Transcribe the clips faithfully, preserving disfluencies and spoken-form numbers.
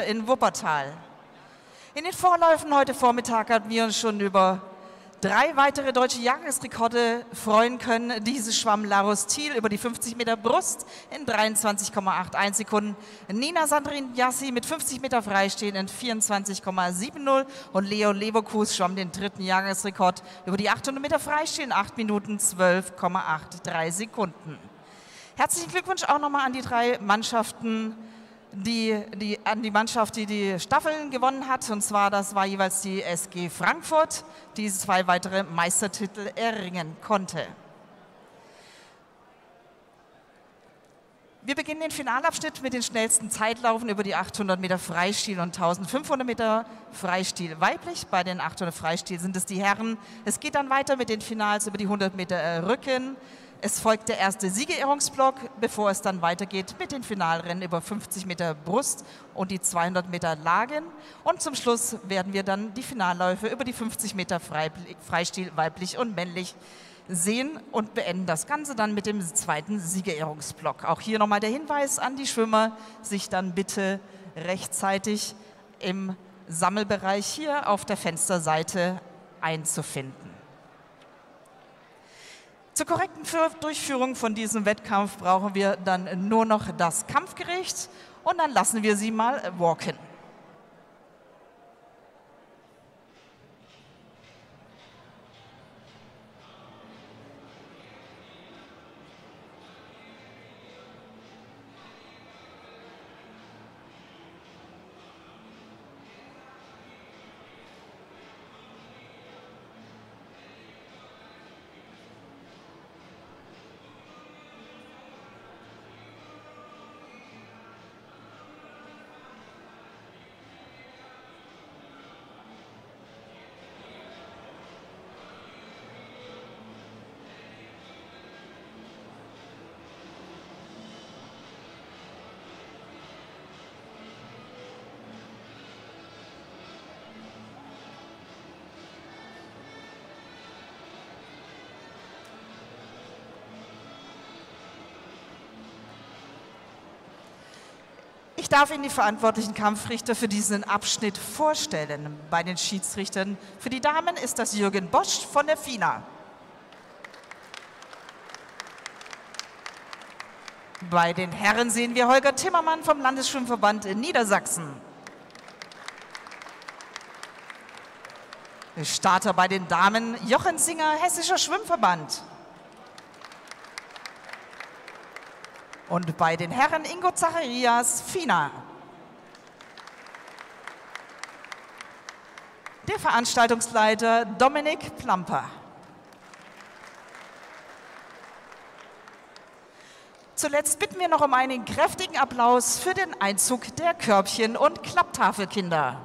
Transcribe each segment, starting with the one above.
in Wuppertal. In den Vorläufen heute Vormittag hatten wir uns schon über drei weitere deutsche Jahresrekorde freuen können. Diese schwamm Larus Thiel über die fünfzig Meter Brust in dreiundzwanzig Komma einundachtzig Sekunden. Nina Sandrine Jassi mit fünfzig Meter Freistehen in vierundzwanzig Komma siebzig und Leo Leverkus schwamm den dritten Jahresrekord über die achthundert Meter Freistehen in acht Minuten zwölf Komma dreiundachtzig Sekunden. Herzlichen Glückwunsch auch nochmal an die drei Mannschaften, Die, die, an die Mannschaft, die die Staffeln gewonnen hat. Und zwar, das war jeweils die S G Frankfurt, die zwei weitere Meistertitel erringen konnte. Wir beginnen den Finalabschnitt mit den schnellsten Zeitlaufen über die achthundert Meter Freistil und eintausendfünfhundert Meter Freistil weiblich. Bei den achthundert Freistil sind es die Herren. Es geht dann weiter mit den Finals über die hundert Meter Rücken. Es folgt der erste Siegerehrungsblock, bevor es dann weitergeht mit den Finalrennen über fünfzig Meter Brust und die zweihundert Meter Lagen. Und zum Schluss werden wir dann die Finalläufe über die fünfzig Meter Freistil weiblich und männlich sehen und beenden das Ganze dann mit dem zweiten Siegerehrungsblock. Auch hier nochmal der Hinweis an die Schwimmer, sich dann bitte rechtzeitig im Sammelbereich hier auf der Fensterseite einzufinden. Zur korrekten Durchführung von diesem Wettkampf brauchen wir dann nur noch das Kampfgericht und dann lassen wir sie mal walken. Ich darf Ihnen die verantwortlichen Kampfrichter für diesen Abschnitt vorstellen. Bei den Schiedsrichtern für die Damen ist das Jürgen Bosch von der FINA. Bei den Herren sehen wir Holger Timmermann vom Landesschwimmverband in Niedersachsen. Starter bei den Damen Jochen Singer, Hessischer Schwimmverband. Und bei den Herren Ingo Zacharias, FINA. Der Veranstaltungsleiter Dominik Plamper. Zuletzt bitten wir noch um einen kräftigen Applaus für den Einzug der Körbchen- und Klapptafelkinder.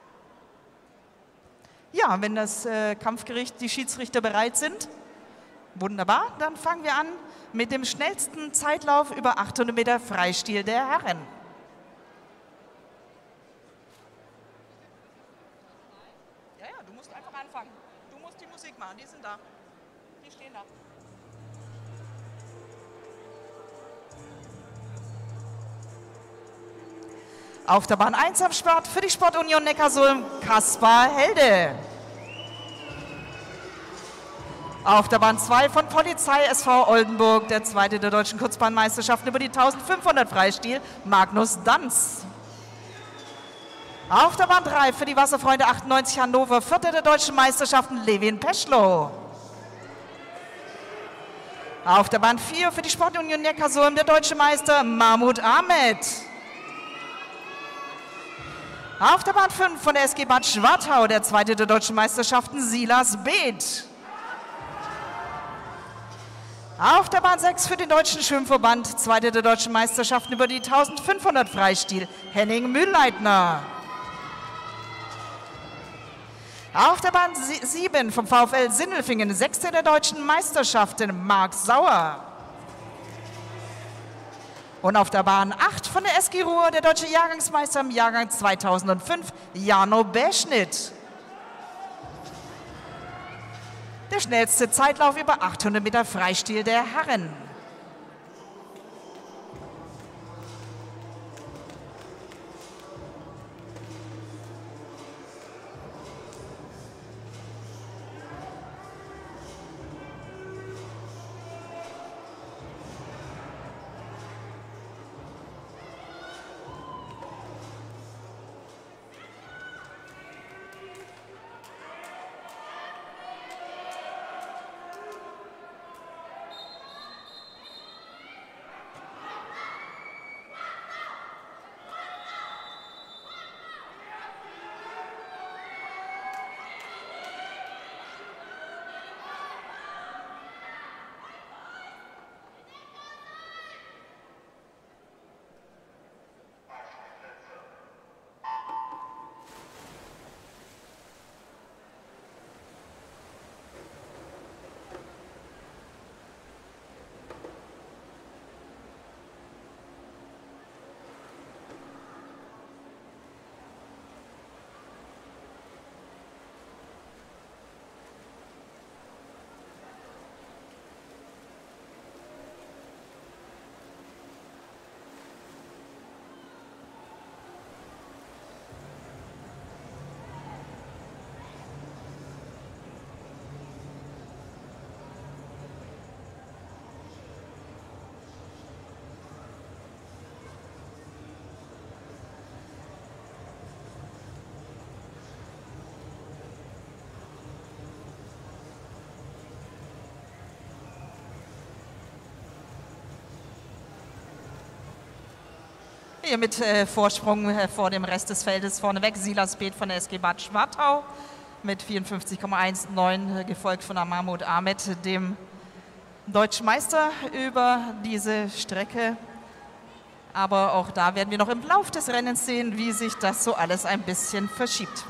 Ja, wenn das äh, Kampfgericht, die Schiedsrichter bereit sind, Wunderbar, dann fangen wir an mit dem schnellsten Zeitlauf über achthundert Meter Freistil der Herren. Ja, ja, du musst einfach anfangen. Du musst die Musik machen, die sind da. Die stehen da. Auf der Bahn eins am Start für die Sportunion Neckarsulm, Kaspar Helde. Auf der Bahn zwei von Polizei S V Oldenburg, der zweite der deutschen Kurzbahnmeisterschaften über die eintausendfünfhundert Freistil, Magnus Danz. Auf der Bahn drei für die Wasserfreunde achtundneunzig Hannover, vierter der deutschen Meisterschaften, Levin Peschlow. Auf der Bahn vier für die Sportunion Neckarsulm, der deutsche Meister, Mahmoud Ahmed. Auf der Bahn fünf von der S G Bad Schwartau, der zweite der deutschen Meisterschaften, Silas Beeth. Auf der Bahn sechs für den Deutschen Schwimmverband, zweite der deutschen Meisterschaften über die eintausendfünfhundert Freistil, Henning Mühlleitner. Auf der Bahn sieben vom VfL Sindelfingen, sechste der deutschen Meisterschaften, Marc Sauer. Und auf der Bahn acht von der S G Ruhr, der deutsche Jahrgangsmeister im Jahrgang zweitausendfünf, Jano Beschnitt. Der schnellste Zeitlauf über achthundert Meter Freistil der Herren. Hier mit äh, Vorsprung äh, vor dem Rest des Feldes vorneweg, Silas Beeth von der S G Bad Schwartau mit vierundfünfzig Komma neunzehn, äh, gefolgt von Mahmoud Ahmed, dem deutschen Meister über diese Strecke. Aber auch da werden wir noch im Lauf des Rennens sehen, wie sich das so alles ein bisschen verschiebt.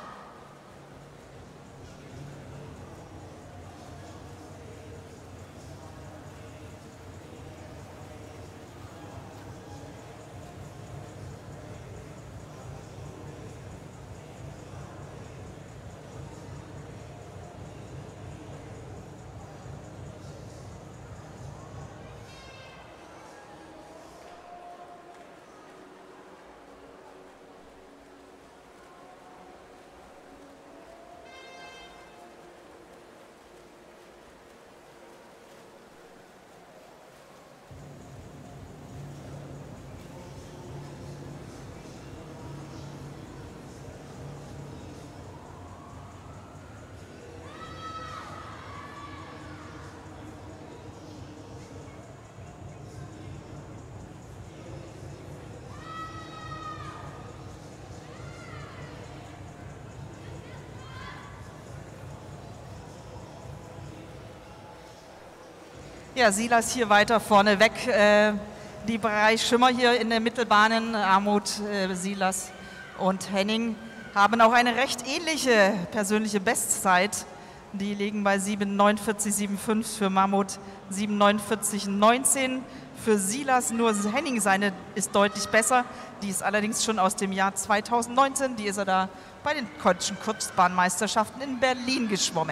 Ja, Silas hier weiter vorne weg. Äh, die drei Schwimmer hier in den Mittelbahnen, Mahmoud, äh, Silas und Henning, haben auch eine recht ähnliche persönliche Bestzeit Die liegen bei sieben neunundvierzig fünfundsiebzig für Mammut, sieben neunundvierzig neunzehn. Für Silas nur Henning, seine ist deutlich besser. Die ist allerdings schon aus dem Jahr zweitausendneunzehn. Die ist er da bei den Deutschen Kurzbahnmeisterschaften in Berlin geschwommen.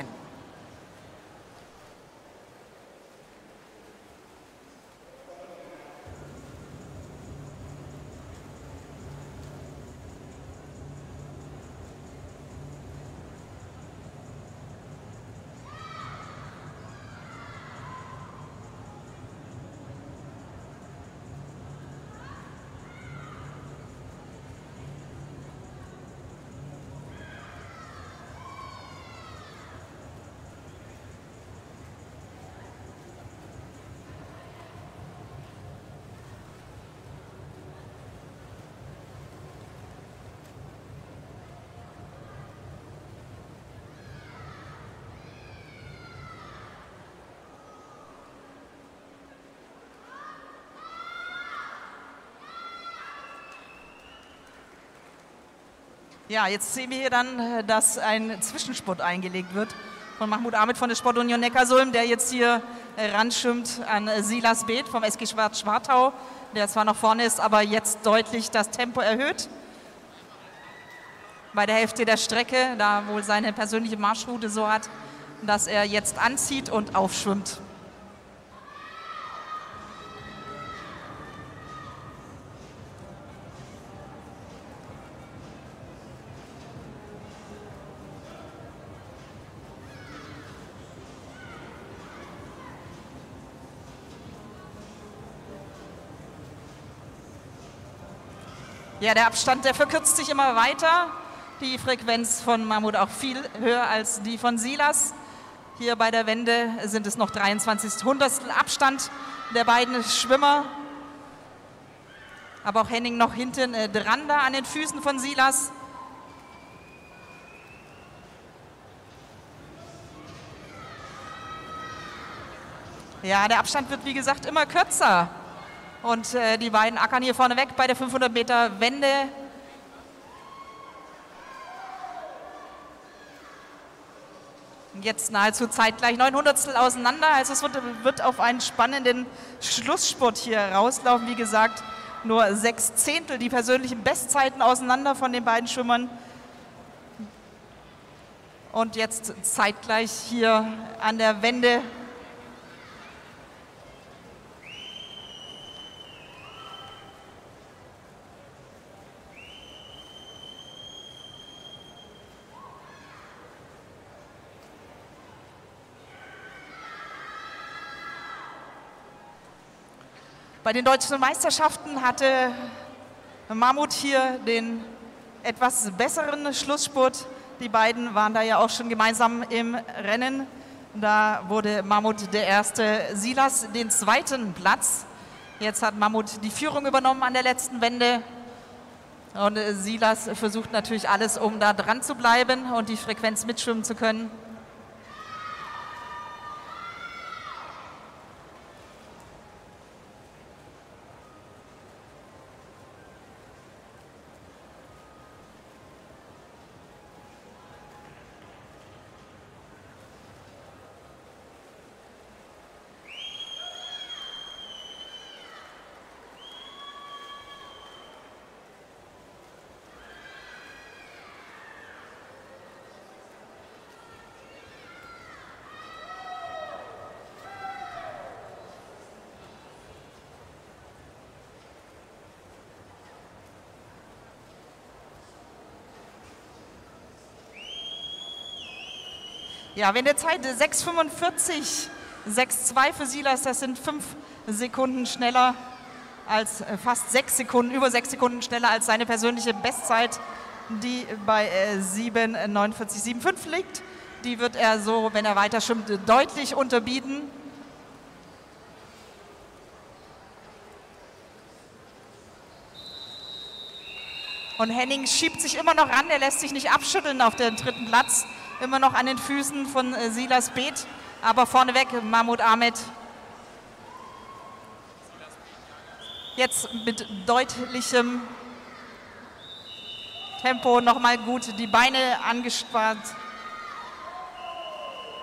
Ja, jetzt sehen wir hier dann, dass ein Zwischenspurt eingelegt wird von Mahmoud Ahmed von der Sportunion Neckarsulm, der jetzt hier ranschwimmt an Silas Beeth vom S G Schwartau, der zwar noch vorne ist, aber jetzt deutlich das Tempo erhöht. Bei der Hälfte der Strecke, da wohl seine persönliche Marschroute so hat, dass er jetzt anzieht und aufschwimmt. Ja, der Abstand, der verkürzt sich immer weiter. Die Frequenz von Mahmoud auch viel höher als die von Silas. Hier bei der Wende sind es noch dreiundzwanzig Hundertstel Abstand der beiden Schwimmer. Aber auch Henning noch hinten dran da an den Füßen von Silas. Ja, der Abstand wird wie gesagt immer kürzer. Und äh, die beiden ackern hier vorne weg bei der fünfhundert Meter Wende. Jetzt nahezu zeitgleich neun Hundertstel auseinander. Also es wird, wird auf einen spannenden Schlussspurt hier rauslaufen. Wie gesagt, nur sechs Zehntel die persönlichen Bestzeiten auseinander von den beiden Schwimmern. Und jetzt zeitgleich hier an der Wende. Bei den deutschen Meisterschaften hatte Mahmoud hier den etwas besseren Schlussspurt. Die beiden waren da ja auch schon gemeinsam im Rennen. Da wurde Mahmoud der Erste, Silas den zweiten Platz. Jetzt hat Mahmoud die Führung übernommen an der letzten Wende. Und Silas versucht natürlich alles, um da dran zu bleiben und die Frequenz mitschwimmen zu können. Ja, wenn der Zeit sechs fünfundvierzig, sechs zwei für Silas, das sind fünf Sekunden schneller als, fast sechs Sekunden, über sechs Sekunden schneller als seine persönliche Bestzeit, die bei äh, sieben neunundvierzig fünfundsiebzig liegt. Die wird er so, wenn er weiter schwimmt, deutlich unterbieten. Und Henning schiebt sich immer noch ran, er lässt sich nicht abschütteln auf den dritten Platz. Immer noch an den Füßen von äh, Silas Beeth, aber vorneweg Mahmoud Ahmed. Jetzt mit deutlichem Tempo nochmal gut die Beine angespannt.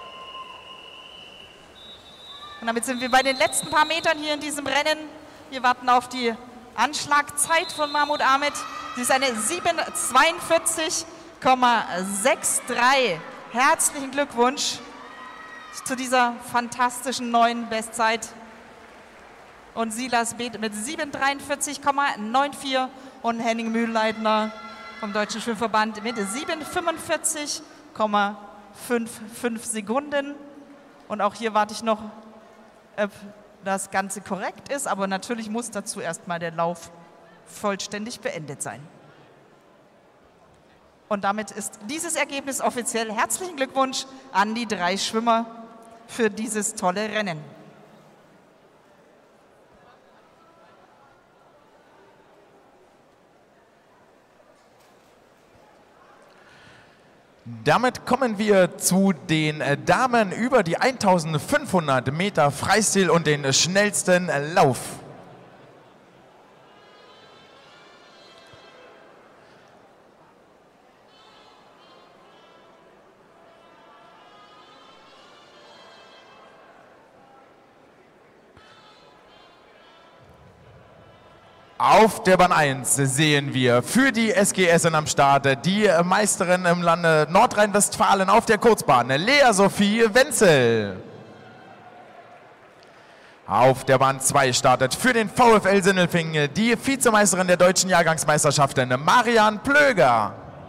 Und damit sind wir bei den letzten paar Metern hier in diesem Rennen. Wir warten auf die Anschlagzeit von Mahmoud Ahmed. Sie ist eine sieben zweiundvierzig Komma drei. Herzlichen Glückwunsch zu dieser fantastischen neuen Bestzeit. Und Silas Beeth mit sieben dreiundvierzig Komma vierundneunzig und Henning Mühlleitner vom Deutschen Schwimmverband mit sieben fünfundvierzig Komma fünfundfünfzig Sekunden. Und auch hier warte ich noch, ob das Ganze korrekt ist, aber natürlich muss dazu erstmal der Lauf vollständig beendet sein. Und damit ist dieses Ergebnis offiziell. Herzlichen Glückwunsch an die drei Schwimmer für dieses tolle Rennen. Damit kommen wir zu den Damen über die eintausendfünfhundert Meter Freistil und den schnellsten Lauf. Auf der Bahn eins sehen wir für die S G Essen am Start die Meisterin im Lande Nordrhein-Westfalen auf der Kurzbahn, Lea Sophie Wenzel. Auf der Bahn zwei startet für den VfL Sindelfingen die Vizemeisterin der deutschen Jahrgangsmeisterschaften, Marian Plöger.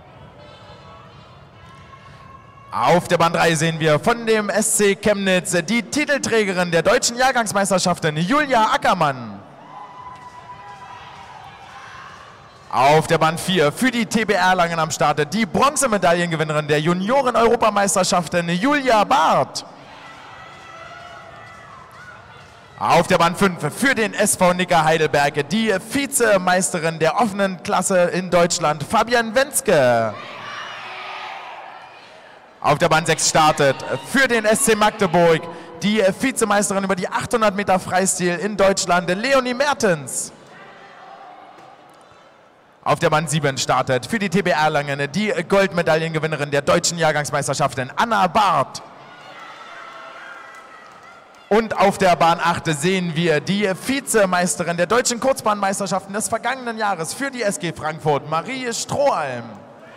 Auf der Bahn drei sehen wir von dem S C Chemnitz die Titelträgerin der deutschen Jahrgangsmeisterschaften, Julia Ackermann. Auf der Bahn vier für die T B Erlangen am Start die Bronzemedaillengewinnerin der Junioren-Europameisterschaften, Julia Barth. Auf der Bahn fünf für den S V Nicker Heidelberg die Vizemeisterin der offenen Klasse in Deutschland, Fabian Wenzke. Auf der Bahn sechs startet für den S C Magdeburg die Vizemeisterin über die achthundert Meter Freistil in Deutschland, Leonie Mertens. Auf der Bahn sieben startet für die T B Erlangen die Goldmedaillengewinnerin der deutschen Jahrgangsmeisterschaften, Anna Barth. Und auf der Bahn acht sehen wir die Vizemeisterin der deutschen Kurzbahnmeisterschaften des vergangenen Jahres für die S G Frankfurt, Marie Strohhalm.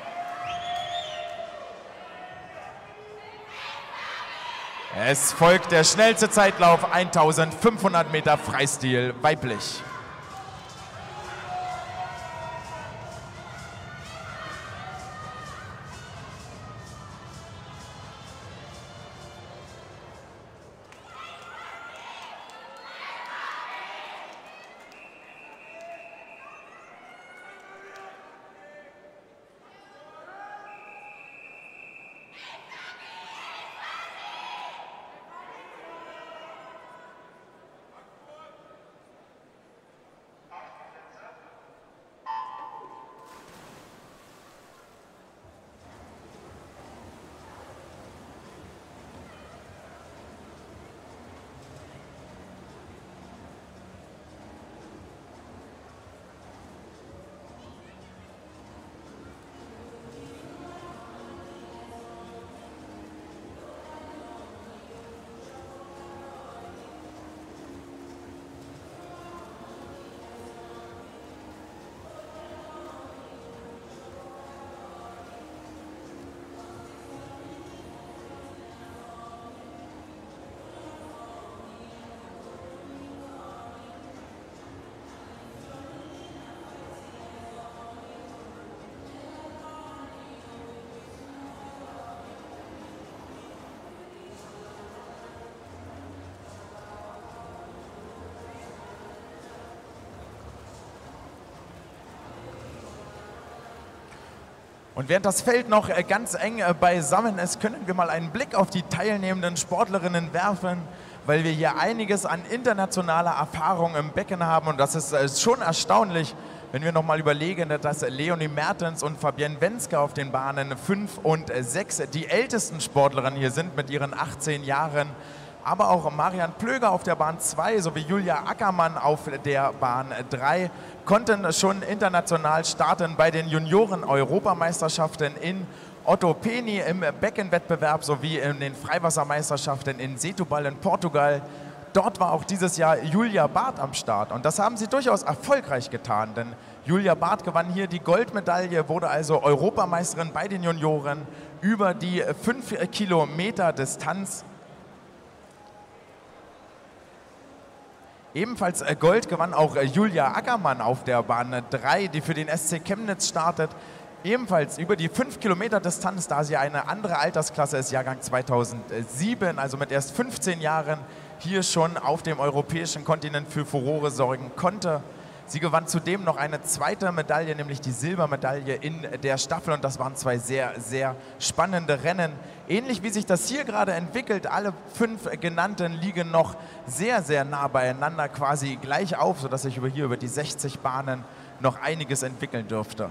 Es folgt der schnellste Zeitlauf, eintausendfünfhundert Meter Freistil weiblich. Und während das Feld noch ganz eng beisammen ist, können wir mal einen Blick auf die teilnehmenden Sportlerinnen werfen, weil wir hier einiges an internationaler Erfahrung im Becken haben. Und das ist schon erstaunlich, wenn wir noch mal überlegen, dass Leonie Mertens und Fabienne Wenzke auf den Bahnen fünf und sechs die ältesten Sportlerinnen hier sind mit ihren achtzehn Jahren. Aber auch Marian Plöger auf der Bahn zwei sowie Julia Ackermann auf der Bahn drei konnten schon international starten bei den Junioren-Europameisterschaften in Otto Peni im Beckenwettbewerb sowie in den Freiwassermeisterschaften in Setúbal in Portugal. dort war auch dieses Jahr Julia Barth am Start und das haben sie durchaus erfolgreich getan, denn Julia Barth gewann hier die Goldmedaille, wurde also Europameisterin bei den Junioren über die fünf Kilometer Distanz. Ebenfalls Gold gewann auch Julia Ackermann auf der Bahn drei, die für den S C Chemnitz startet. Ebenfalls über die fünf Kilometer Distanz, da sie eine andere Altersklasse ist, Jahrgang zweitausendsieben, also mit erst fünfzehn Jahren hier schon auf dem europäischen Kontinent für Furore sorgen konnte. Sie gewann zudem noch eine zweite Medaille, nämlich die Silbermedaille in der Staffel und das waren zwei sehr, sehr spannende Rennen. Ähnlich wie sich das hier gerade entwickelt, alle fünf genannten liegen noch sehr, sehr nah beieinander, quasi gleich auf, sodass sich über hier über die sechzig Bahnen noch einiges entwickeln dürfte.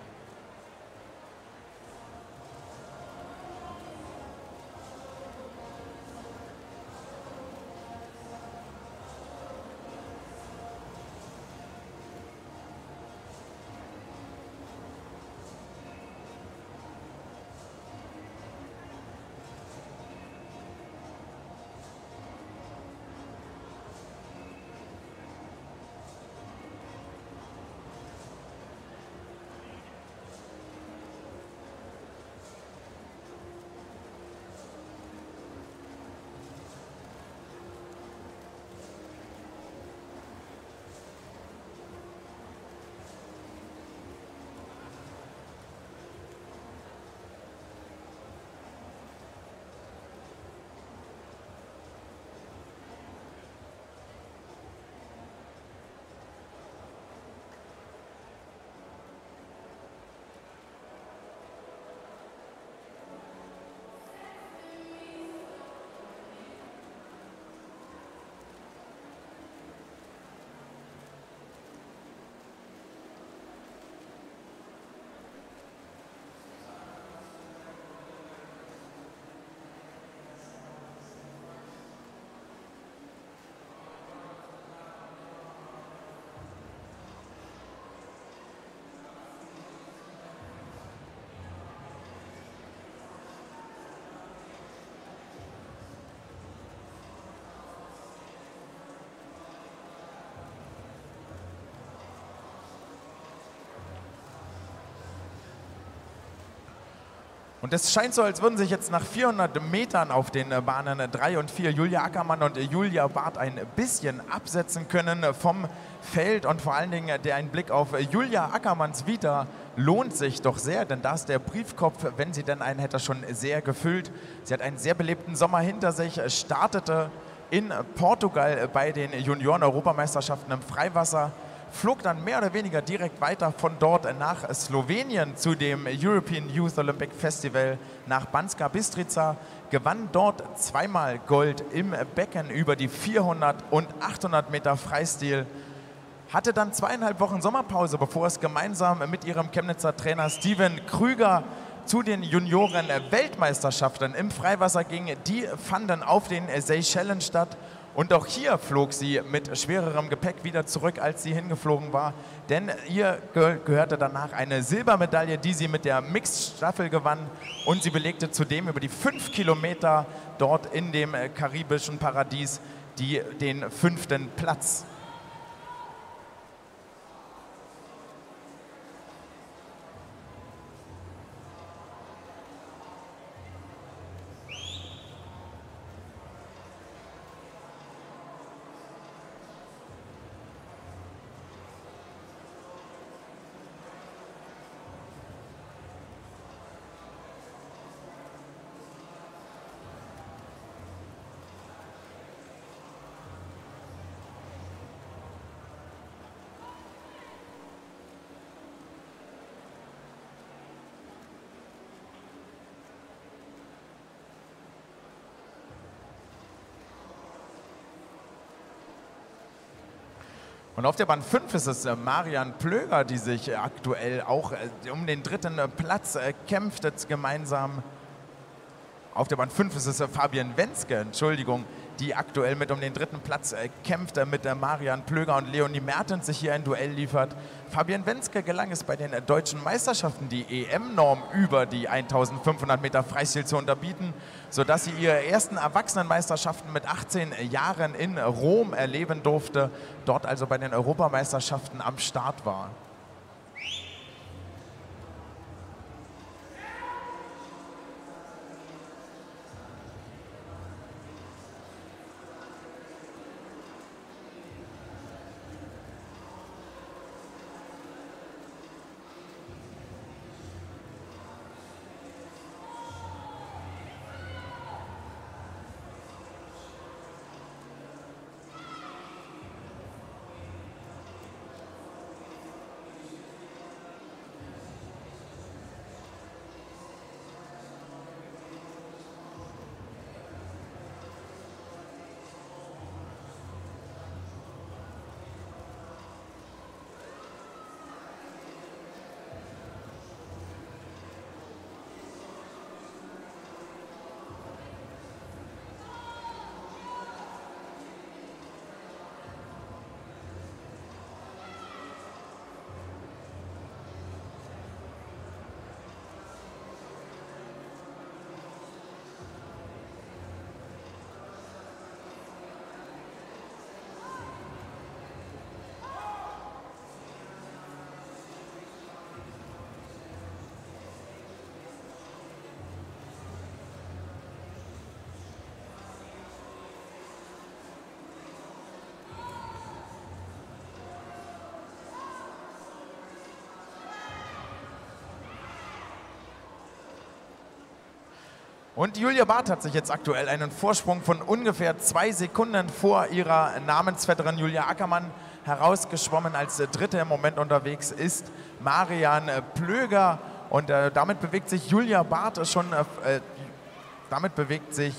Und es scheint so, als würden sich jetzt nach vierhundert Metern auf den Bahnen drei und vier Julia Ackermann und Julia Barth ein bisschen absetzen können vom Feld. Und vor allen Dingen der ein Blick auf Julia Ackermanns Vita lohnt sich doch sehr, denn da ist der Briefkopf, wenn sie denn einen hätte, schon sehr gefüllt. Sie hat einen sehr belebten Sommer hinter sich, startete in Portugal bei den Junioren-Europameisterschaften im Freiwasser, flog dann mehr oder weniger direkt weiter von dort nach Slowenien zu dem European Youth Olympic Festival nach Banska Bystrica, gewann dort zweimal Gold im Becken über die vierhundert und achthundert Meter Freistil, hatte dann zweieinhalb Wochen Sommerpause, bevor es gemeinsam mit ihrem Chemnitzer Trainer Steven Krüger zu den Junioren-Weltmeisterschaften im Freiwasser ging. Die fanden auf den Seychellen statt. Und auch hier flog sie mit schwererem Gepäck wieder zurück, als sie hingeflogen war. Denn ihr ge gehörte danach eine Silbermedaille, die sie mit der Mixed-Staffel gewann. Und sie belegte zudem über die fünf Kilometer dort in dem karibischen Paradies die, den fünften Platz. Und auf der Bahn fünf ist es Marian Plöger, die sich aktuell auch um den dritten Platz kämpft, jetzt gemeinsam. Auf der Bahn fünf ist es Fabian Wenske, Entschuldigung, die aktuell mit um den dritten Platz äh, kämpft, äh, mit äh, Marian Plöger und Leonie Mertens sich hier ein Duell liefert. Fabienne Wenzke gelang es bei den äh, deutschen Meisterschaften, die E M-Norm über die eintausendfünfhundert Meter Freistil zu unterbieten, sodass sie ihre ersten Erwachsenenmeisterschaften mit achtzehn Jahren in Rom erleben durfte, dort also bei den Europameisterschaften am Start war. Und Julia Barth hat sich jetzt aktuell einen Vorsprung von ungefähr zwei Sekunden vor ihrer Namensvetterin Julia Ackermann herausgeschwommen. Als Dritte im Moment unterwegs ist Marian Plöger. Und äh, damit bewegt sich Julia Barth schon, äh, damit bewegt sich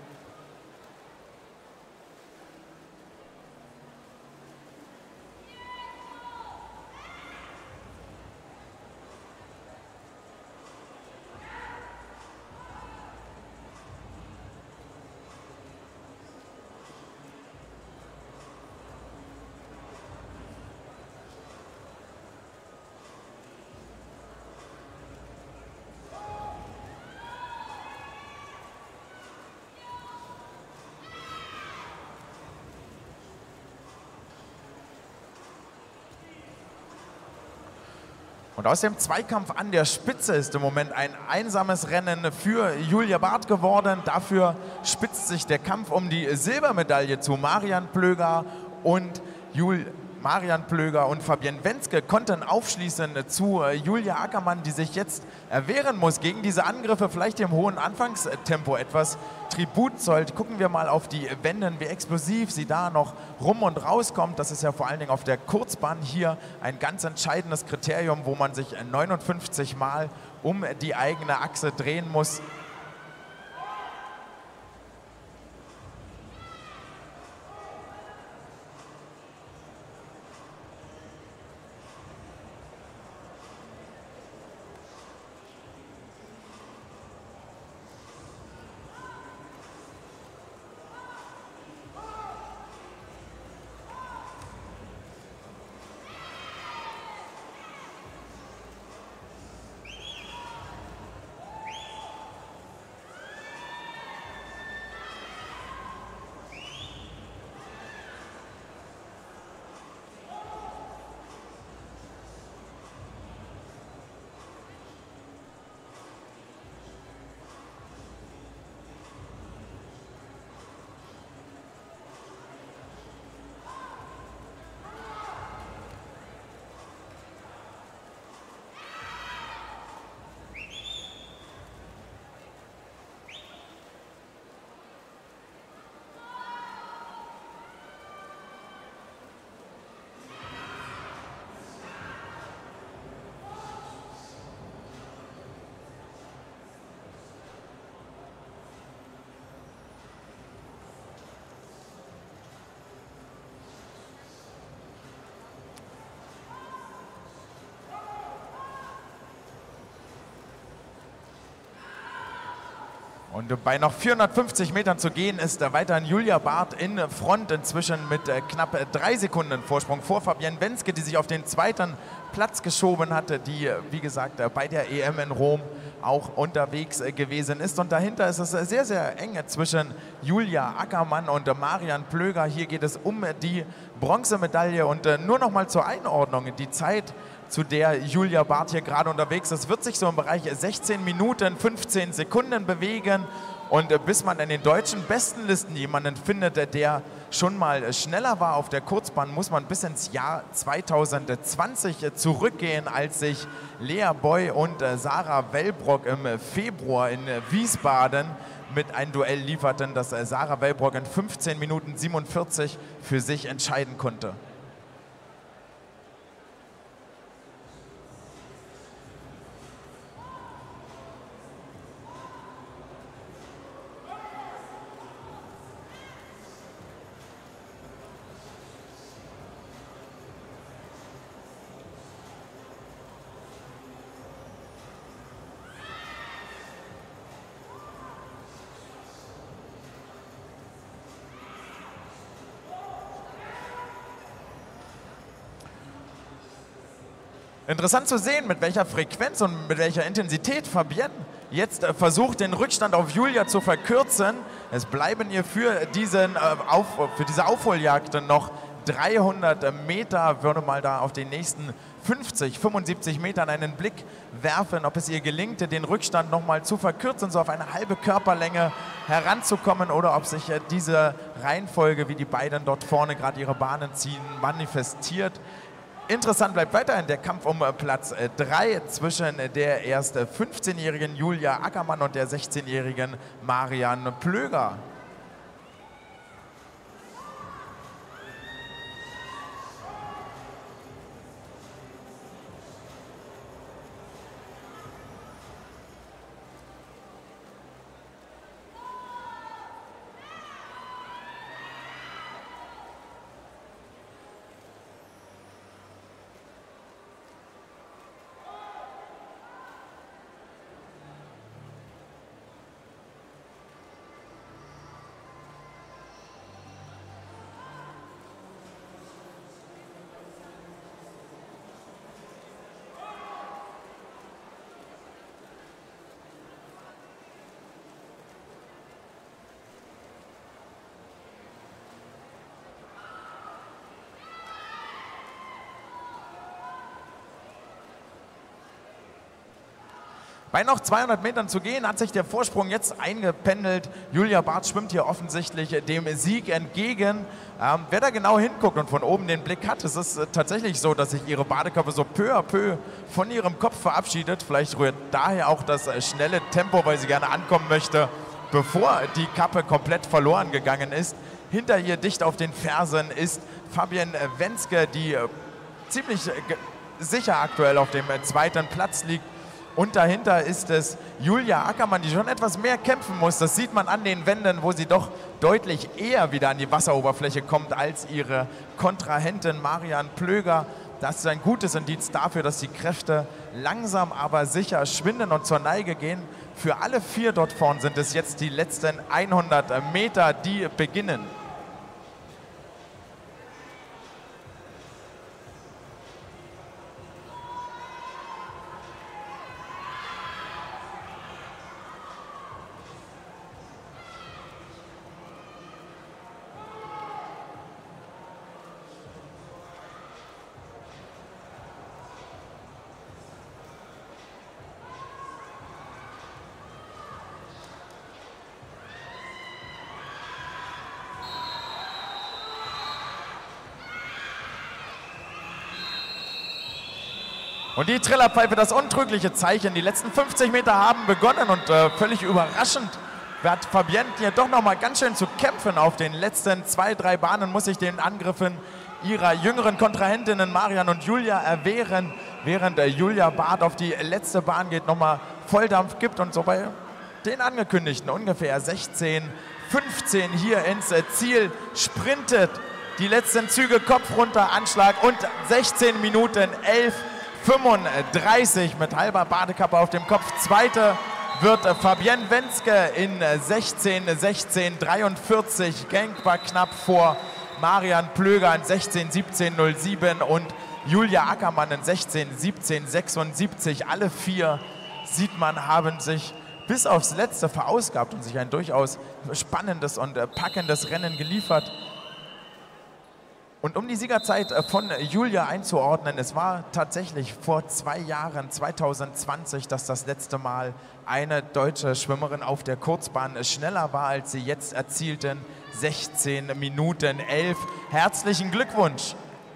Und aus dem Zweikampf an der Spitze ist im Moment ein einsames Rennen für Julia Barth geworden. Dafür spitzt sich der Kampf um die Silbermedaille zu. Marian Plöger und Jul Marian Plöger und Fabienne Wenzke konnten aufschließen zu Julia Ackermann, die sich jetzt erwehren muss gegen diese Angriffe, vielleicht im hohen Anfangstempo etwas Tribut zollt. Gucken wir mal auf die Wenden, wie explosiv sie da noch rum und rauskommt. Das ist ja vor allen Dingen auf der Kurzbahn hier ein ganz entscheidendes Kriterium, wo man sich neunundfünfzig Mal um die eigene Achse drehen muss. Und bei noch vierhundertfünfzig Metern zu gehen ist weiterhin Julia Barth in Front, inzwischen mit knapp drei Sekunden Vorsprung vor Fabienne Wenske, die sich auf den zweiten Platz geschoben hatte, die, wie gesagt, bei der E M in Rom auch unterwegs gewesen ist. Und dahinter ist es sehr, sehr eng zwischen Julia Ackermann und Marian Plöger. Hier geht es um die Bronzemedaille. Und nur noch mal zur Einordnung, die Zeit, zu der Julia Barth hier gerade unterwegs ist, wird sich so im Bereich sechzehn Minuten fünfzehn Sekunden bewegen. Und bis man in den deutschen Bestenlisten jemanden findet, der schon mal schneller war auf der Kurzbahn, muss man bis ins Jahr zweitausendzwanzig zurückgehen, als sich Lea Boy und Sarah Wellbrock im Februar in Wiesbaden mit einem Duell lieferten, das Sarah Wellbrock in fünfzehn Minuten siebenundvierzig für sich entscheiden konnte. Interessant zu sehen, mit welcher Frequenz und mit welcher Intensität Fabienne jetzt äh, versucht, den Rückstand auf Julia zu verkürzen. Es bleiben ihr für, diesen, äh, auf, für diese Aufholjagd noch dreihundert Meter. Würde mal da auf den nächsten fünfzig, fünfundsiebzig Metern einen Blick werfen, ob es ihr gelingt, den Rückstand noch mal zu verkürzen, so auf eine halbe Körperlänge heranzukommen, oder ob sich äh, diese Reihenfolge, wie die beiden dort vorne gerade ihre Bahnen ziehen, manifestiert. Interessant bleibt weiterhin der Kampf um Platz drei zwischen der erst fünfzehnjährigen Julia Ackermann und der sechzehnjährigen Marian Plöger. Bei noch zweihundert Metern zu gehen, hat sich der Vorsprung jetzt eingependelt. Julia Barth schwimmt hier offensichtlich dem Sieg entgegen. Ähm, wer da genau hinguckt und von oben den Blick hat, es ist äh, tatsächlich so, dass sich ihre Badekappe so peu à peu von ihrem Kopf verabschiedet. Vielleicht rührt daher auch das äh, schnelle Tempo, weil sie gerne ankommen möchte, bevor die Kappe komplett verloren gegangen ist. Hinter ihr dicht auf den Fersen ist Fabienne Wenske, die äh, ziemlich äh, sicher aktuell auf dem äh, zweiten Platz liegt. Und dahinter ist es Julia Ackermann, die schon etwas mehr kämpfen muss. Das sieht man an den Wänden, wo sie doch deutlich eher wieder an die Wasseroberfläche kommt als ihre Kontrahentin Marian Plöger. Das ist ein gutes Indiz dafür, dass die Kräfte langsam aber sicher schwinden und zur Neige gehen. Für alle vier dort vorn sind es jetzt die letzten hundert Meter, die beginnen. Und die Trillerpfeife, das untrügliche Zeichen. Die letzten fünfzig Meter haben begonnen und äh, völlig überraschend wird Fabienne hier doch noch mal ganz schön zu kämpfen. Auf den letzten zwei, drei Bahnen muss sich den Angriffen ihrer jüngeren Kontrahentinnen Marian und Julia erwehren, während äh, Julia Barth auf die letzte Bahn geht, noch mal Volldampf gibt und so bei den angekündigten ungefähr sechzehn, fünfzehn hier ins äh, Ziel sprintet. Die letzten Züge, Kopf runter, Anschlag und sechzehn Minuten elf fünfunddreißig mit halber Badekappe auf dem Kopf. Zweite wird Fabienne Wenske in sechzehn sechzehn dreiundvierzig, Gangbar knapp vor Marian Plöger in sechzehn siebzehn null sieben und Julia Ackermann in sechzehn siebzehn sechsundsiebzig. Alle vier, sieht man, haben sich bis aufs Letzte verausgabt und sich ein durchaus spannendes und packendes Rennen geliefert. Und um die Siegerzeit von Julia einzuordnen, es war tatsächlich vor zwei Jahren, zweitausendzwanzig, dass das letzte Mal eine deutsche Schwimmerin auf der Kurzbahn schneller war, als sie jetzt erzielten sechzehn Minuten elf. Herzlichen Glückwunsch!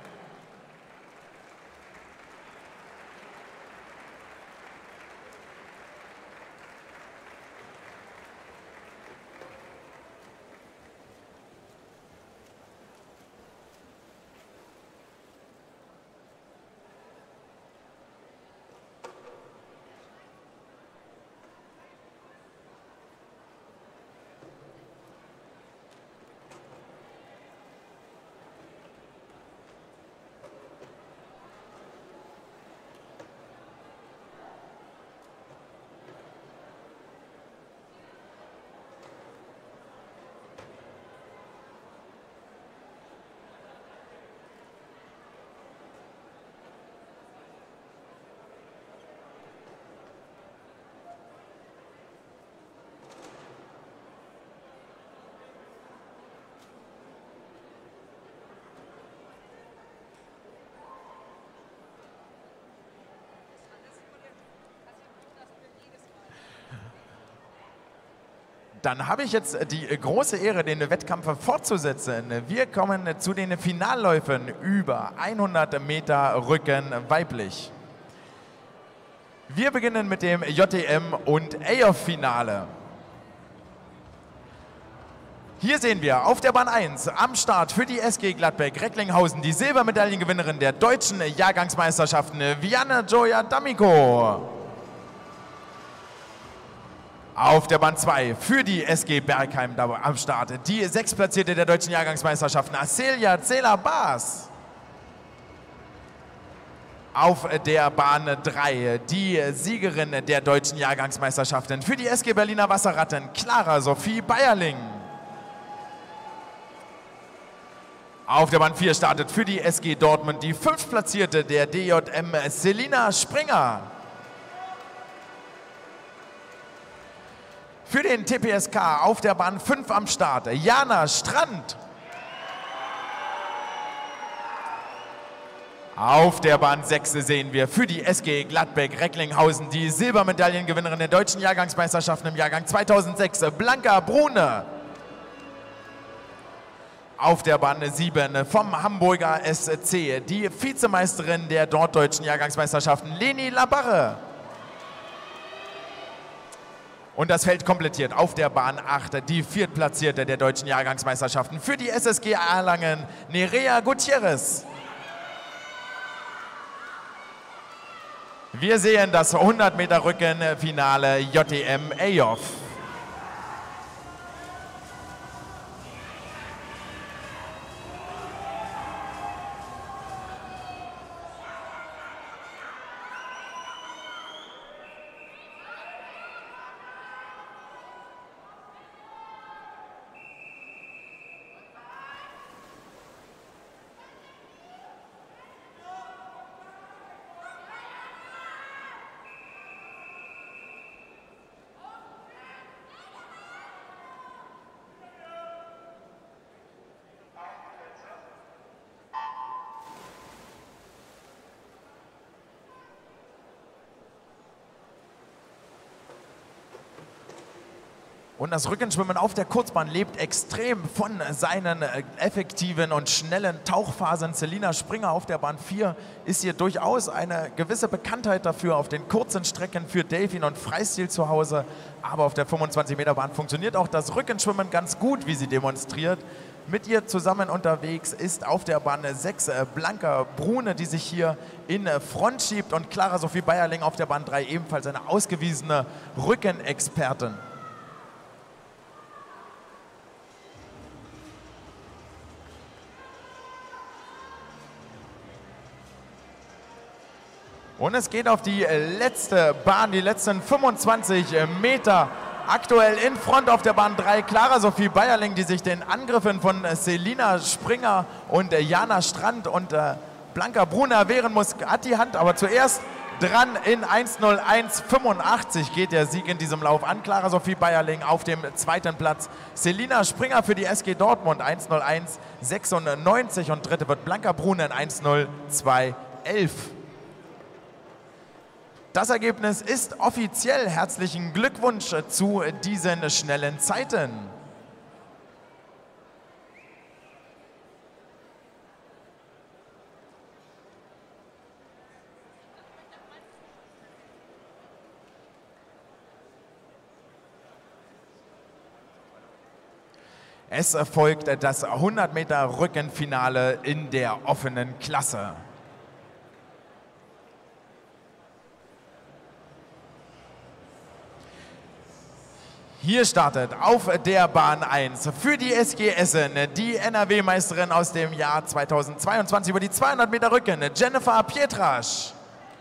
Dann habe ich jetzt die große Ehre, den Wettkampf fortzusetzen. Wir kommen zu den Finalläufen über hundert Meter Rücken weiblich. Wir beginnen mit dem J T M und A O F-Finale. Hier sehen wir auf der Bahn eins am Start für die S G Gladbeck-Recklinghausen die Silbermedaillengewinnerin der deutschen Jahrgangsmeisterschaften, Vianne Gioia D'Amico. Auf der Bahn zwei für die S G Bergheim am Start die Sechstplatzierte der deutschen Jahrgangsmeisterschaften, Acelia Zela-Bas. Auf der Bahn drei die Siegerin der deutschen Jahrgangsmeisterschaften für die S G Berliner Wasserratten, Clara Sophie Bayerling. Auf der Bahn vier startet für die S G Dortmund die Fünftplatzierte der D J M, Selina Springer. Für den T P S K auf der Bahn fünf am Start, Jana Strand. Auf der Bahn sechs sehen wir für die S G Gladbeck-Recklinghausen die Silbermedaillengewinnerin der deutschen Jahrgangsmeisterschaften im Jahrgang zweitausendsechs, Blanca Brune. Auf der Bahn sieben vom Hamburger S C die Vizemeisterin der norddeutschen Jahrgangsmeisterschaften, Leni Labarre. Und das Feld komplettiert auf der Bahn acht die Viertplatzierte der deutschen Jahrgangsmeisterschaften für die S S G Erlangen, Nerea Gutierrez. Wir sehen das hundert Meter Rückenfinale J T M A O F. Und das Rückenschwimmen auf der Kurzbahn lebt extrem von seinen effektiven und schnellen Tauchphasen. Selina Springer auf der Bahn vier ist hier durchaus eine gewisse Bekanntheit dafür auf den kurzen Strecken für Delfin und Freistil zu Hause. Aber auf der fünfundzwanzig Meter Bahn funktioniert auch das Rückenschwimmen ganz gut, wie sie demonstriert. Mit ihr zusammen unterwegs ist auf der Bahn sechs Blanca Brune, die sich hier in Front schiebt, und Clara Sophie Bayerling auf der Bahn drei, ebenfalls eine ausgewiesene Rückenexpertin. Und es geht auf die letzte Bahn, die letzten fünfundzwanzig Meter. Aktuell in Front auf der Bahn drei Clara Sophie Bayerling, die sich den Angriffen von Selina Springer und Jana Strand und äh, Blanca Brunner wehren muss. Hat die Hand aber zuerst dran in eins null eins fünfundachtzig geht der Sieg in diesem Lauf an. Clara Sophie Bayerling auf dem zweiten Platz. Selina Springer für die S G Dortmund eins null eins sechsundneunzig und dritte wird Blanca Brunner in eins null zwei elf. Das Ergebnis ist offiziell. Herzlichen Glückwunsch zu diesen schnellen Zeiten. Es folgt das hundert Meter Rückenfinale in der offenen Klasse. Hier startet auf der Bahn eins für die S G Essen die N R W-Meisterin aus dem Jahr zweitausendzweiundzwanzig über die zweihundert Meter Rücken, Jennifer Pietrasch.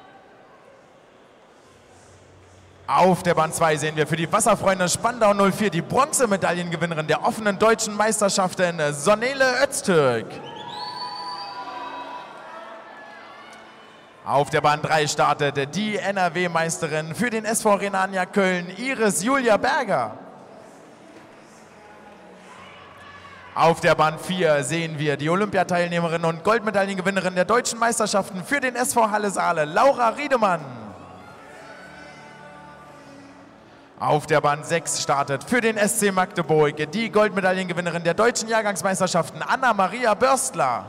Auf der Bahn zwei sehen wir für die Wasserfreunde Spandau null vier die Bronzemedaillengewinnerin der offenen deutschen Meisterschaften, Sonele Öztürk. Auf der Bahn drei startet die N R W-Meisterin für den S V Rhenania Köln, Iris Julia Berger. Auf der Bahn vier sehen wir die Olympiateilnehmerin und Goldmedaillengewinnerin der deutschen Meisterschaften für den S V Halle Saale, Laura Riedemann. Auf der Bahn sechs startet für den S C Magdeburg die Goldmedaillengewinnerin der deutschen Jahrgangsmeisterschaften, Anna-Maria Börstler.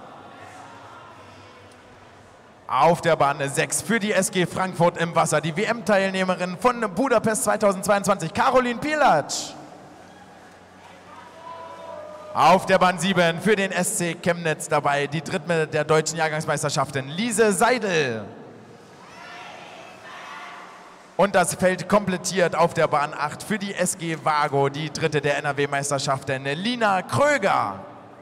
Auf der Bahn sechs für die S G Frankfurt im Wasser die W M-Teilnehmerin von Budapest zweitausendzweiundzwanzig, Caroline Pilatsch. Auf der Bahn sieben für den S C Chemnitz dabei die Dritte der deutschen Jahrgangsmeisterschaften, Lise Seidel. Und das Feld komplettiert auf der Bahn acht für die S G Vago, die Dritte der N R W-Meisterschaften, Lina Kröger.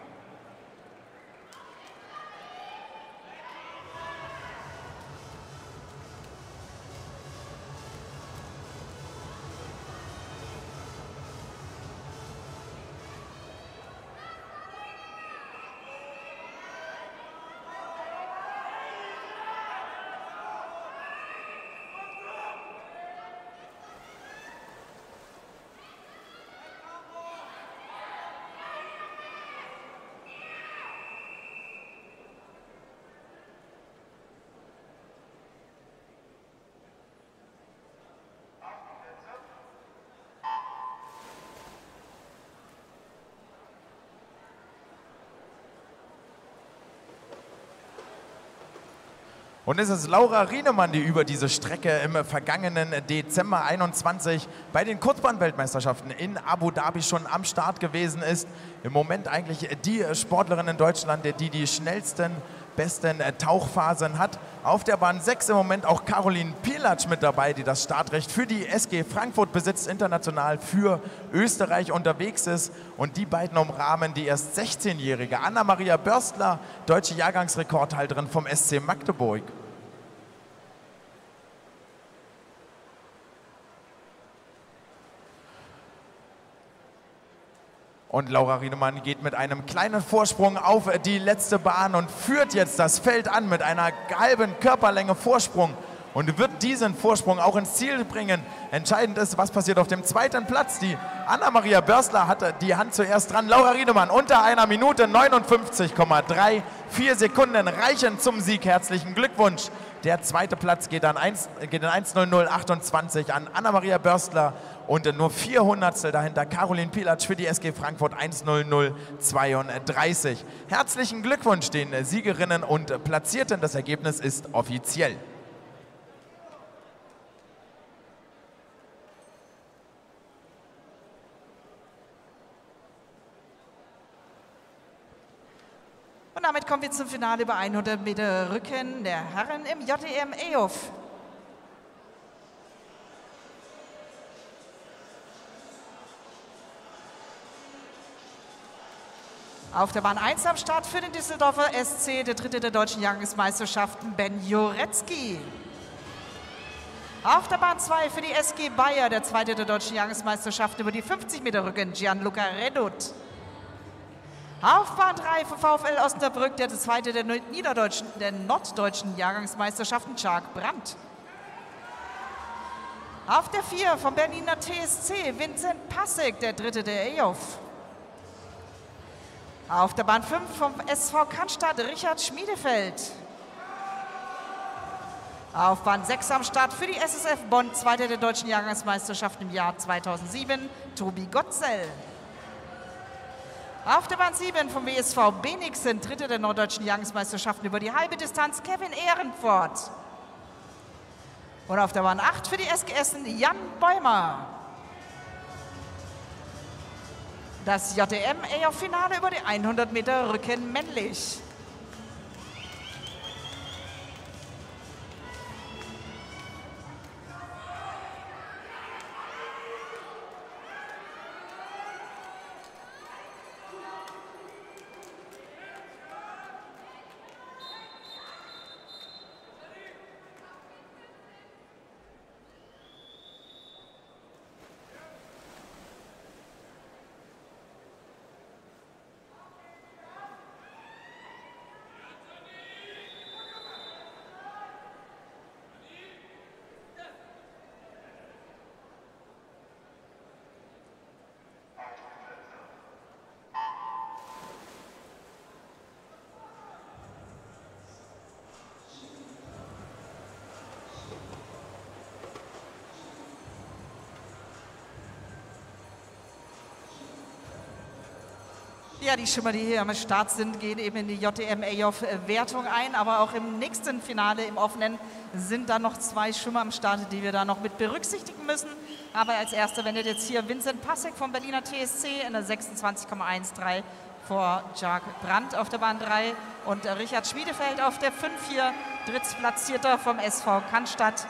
Und es ist Laura Riedemann, die über diese Strecke im vergangenen Dezember einundzwanzig bei den Kurzbahn-Weltmeisterschaften in Abu Dhabi schon am Start gewesen ist. Im Moment eigentlich die Sportlerin in Deutschland, die die schnellsten, besten Tauchphasen hat. Auf der Bahn sechs im Moment auch Caroline Pilatsch mit dabei, die das Startrecht für die S G Frankfurt besitzt, international für Österreich unterwegs ist. Und die beiden umrahmen die erst sechzehnjährige Anna-Maria Börstler, deutsche Jahrgangsrekordhalterin vom S C Magdeburg. Und Laura Riedemann geht mit einem kleinen Vorsprung auf die letzte Bahn und führt jetzt das Feld an mit einer halben Körperlänge Vorsprung und wird diesen Vorsprung auch ins Ziel bringen. Entscheidend ist, was passiert auf dem zweiten Platz. Die Anna-Maria Börstler hatte die Hand zuerst dran. Laura Riedemann unter einer Minute neunundfünfzig Komma vierunddreißig Sekunden reichen zum Sieg. Herzlichen Glückwunsch. Der zweite Platz geht, an eins, geht in eins null null achtundzwanzig an Anna-Maria Börstler und nur vier Hundertstel dahinter Caroline Pilatsch für die S G Frankfurt eins null null zweiunddreißig. Herzlichen Glückwunsch den Siegerinnen und Platzierten. Das Ergebnis ist offiziell. Und damit kommen wir zum Finale über hundert Meter Rücken der Herren im J D M E U F. Auf der Bahn eins am Start für den Düsseldorfer S C, der Dritte der deutschen Jahrgangsmeisterschaften, Ben Jurecki. Auf der Bahn zwei für die S G Bayer, der zweite der deutschen Jahrgangsmeisterschaft über die fünfzig Meter Rücken, Gianluca Redut. Auf Bahn drei für VfL Osnabrück, der zweite der, niederdeutschen, der norddeutschen Jahrgangsmeisterschaften, Jacques Brandt. Auf der vier vom Berliner T S C, Vincent Passek, der dritte der E J O F. Auf der Bahn fünf vom S V Cannstatt, Richard Schmiedefeld. Auf Bahn sechs am Start für die S S F Bonn, zweiter der deutschen Jahrgangsmeisterschaft im Jahr zweitausendsieben, Tobi Gotzel. Auf der Bahn sieben vom W S V Benigsen, dritter der norddeutschen Jahrgangsmeisterschaften über die halbe Distanz, Kevin Ehrenfort. Und auf der Bahn acht für die S G Essen, Jan Bäumer. Das J D M-E J O F-Finale über die hundert Meter Rücken männlich. Ja, die Schimmer, die hier am Start sind, gehen eben in die J D M-E J O F-Wertung ein, aber auch im nächsten Finale, im offenen, sind dann noch zwei Schimmer am Start, die wir da noch mit berücksichtigen müssen. Aber als erster wendet jetzt hier Vincent Passek vom Berliner T S C in der sechsundzwanzig Komma dreizehn vor Jacques Brandt auf der Bahn drei und Richard Schmiedefeld auf der fünf vier, drittplatzierter vom S V Cannstatt.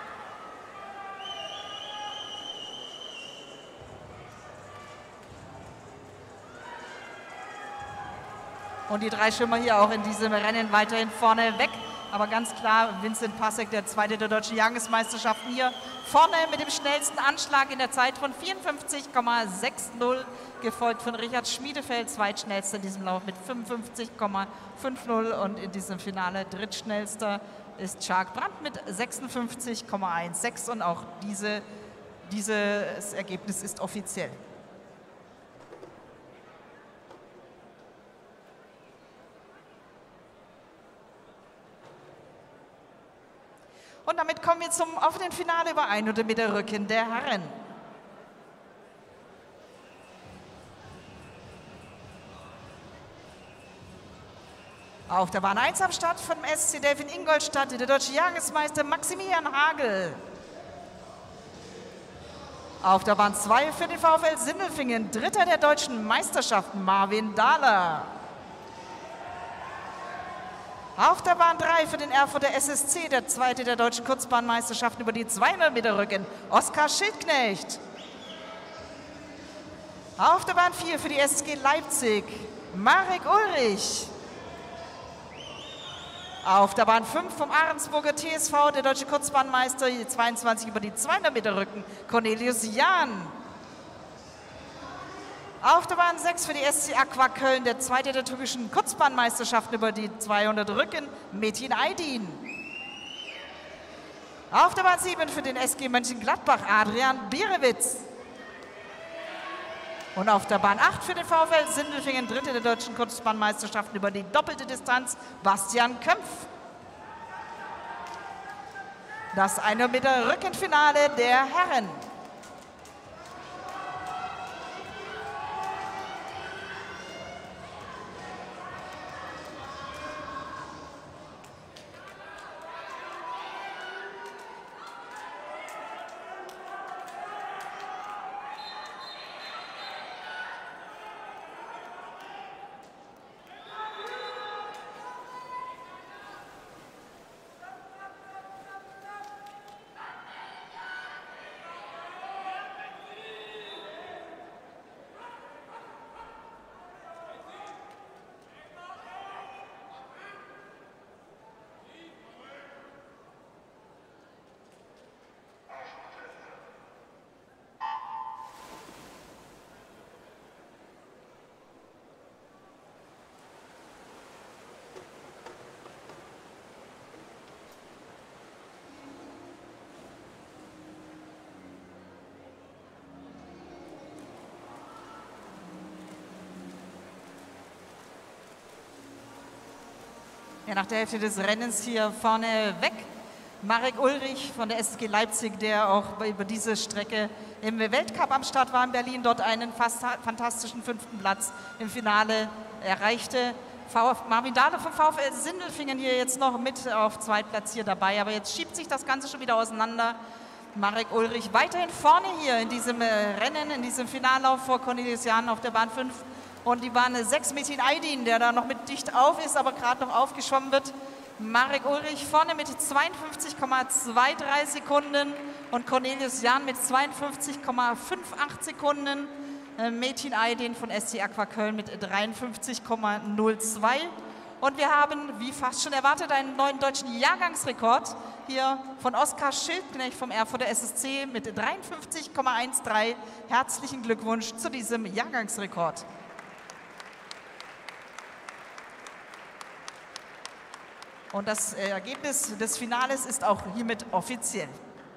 Und die drei Schimmer hier auch in diesem Rennen weiterhin vorne weg. Aber ganz klar, Vincent Passek, der zweite der deutschen Jahrgangsmeisterschaften, hier vorne mit dem schnellsten Anschlag in der Zeit von vierundfünfzig Komma sechzig, gefolgt von Richard Schmiedefeld, zweitschnellster in diesem Lauf mit fünfundfünfzig Komma fünfzig. Und in diesem Finale drittschnellster ist Jacques Brandt mit sechsundfünfzig Komma sechzehn. Und auch diese, dieses Ergebnis ist offiziell. Und damit kommen wir zum offenen Finale über hundert Meter Rücken der Herren. Auf der Bahn eins am Start vom S C Delfin Ingolstadt, der deutsche Jahrgangsmeister Maximilian Hagel. Auf der Bahn zwei für den VfL Sindelfingen, dritter der deutschen Meisterschaften Marvin Dahler. Auf der Bahn drei für den Erfurter S S C, der zweite der deutschen Kurzbahnmeisterschaften über die zweihundert Meter Rücken, Oskar Schildknecht. Auf der Bahn vier für die S S G Leipzig, Marek Ulrich. Auf der Bahn fünf vom Ahrensburger T S V, der deutsche Kurzbahnmeister, die zweiundzwanzig über die zweihundert Meter Rücken, Cornelius Jahn. Auf der Bahn sechs für die S C Aqua Köln, der zweite der türkischen Kurzbahnmeisterschaften über die zweihundert Rücken, Metin Aydin. Auf der Bahn sieben für den S G Mönchengladbach, Adrian Bierewitz. Und auf der Bahn acht für den VfL Sindelfingen, dritte der deutschen Kurzbahnmeisterschaften über die doppelte Distanz, Bastian Kömpf. Das hundert Meter Rückenfinale der Herren. Ja, nach der Hälfte des Rennens hier vorne weg. Marek Ulrich von der S S G Leipzig, der auch über diese Strecke im Weltcup am Start war in Berlin, dort einen fast fantastischen fünften Platz im Finale erreichte. Marvin Dahle vom VfL Sindelfingen hier jetzt noch mit auf Zweitplatz hier dabei, aber jetzt schiebt sich das Ganze schon wieder auseinander. Marek Ulrich weiterhin vorne hier in diesem Rennen, in diesem Finallauf vor Cornelius Jahn auf der Bahn fünf. Und die Bahn sechs Metin Aydin, der da noch mit dicht auf ist, aber gerade noch aufgeschwommen wird. Marek Ulrich vorne mit zweiundfünfzig Komma drei zwei Sekunden und Cornelius Jahn mit zweiundfünfzig Komma acht Sekunden. Metin Aydin von S C Aqua Köln mit dreiundfünfzig Komma null zwei. Und wir haben, wie fast schon erwartet, einen neuen deutschen Jahrgangsrekord hier von Oskar Schildknecht vom Erfurter S S C mit dreiundfünfzig Komma dreizehn. Herzlichen Glückwunsch zu diesem Jahrgangsrekord. Und das Ergebnis des Finales ist auch hiermit offiziell.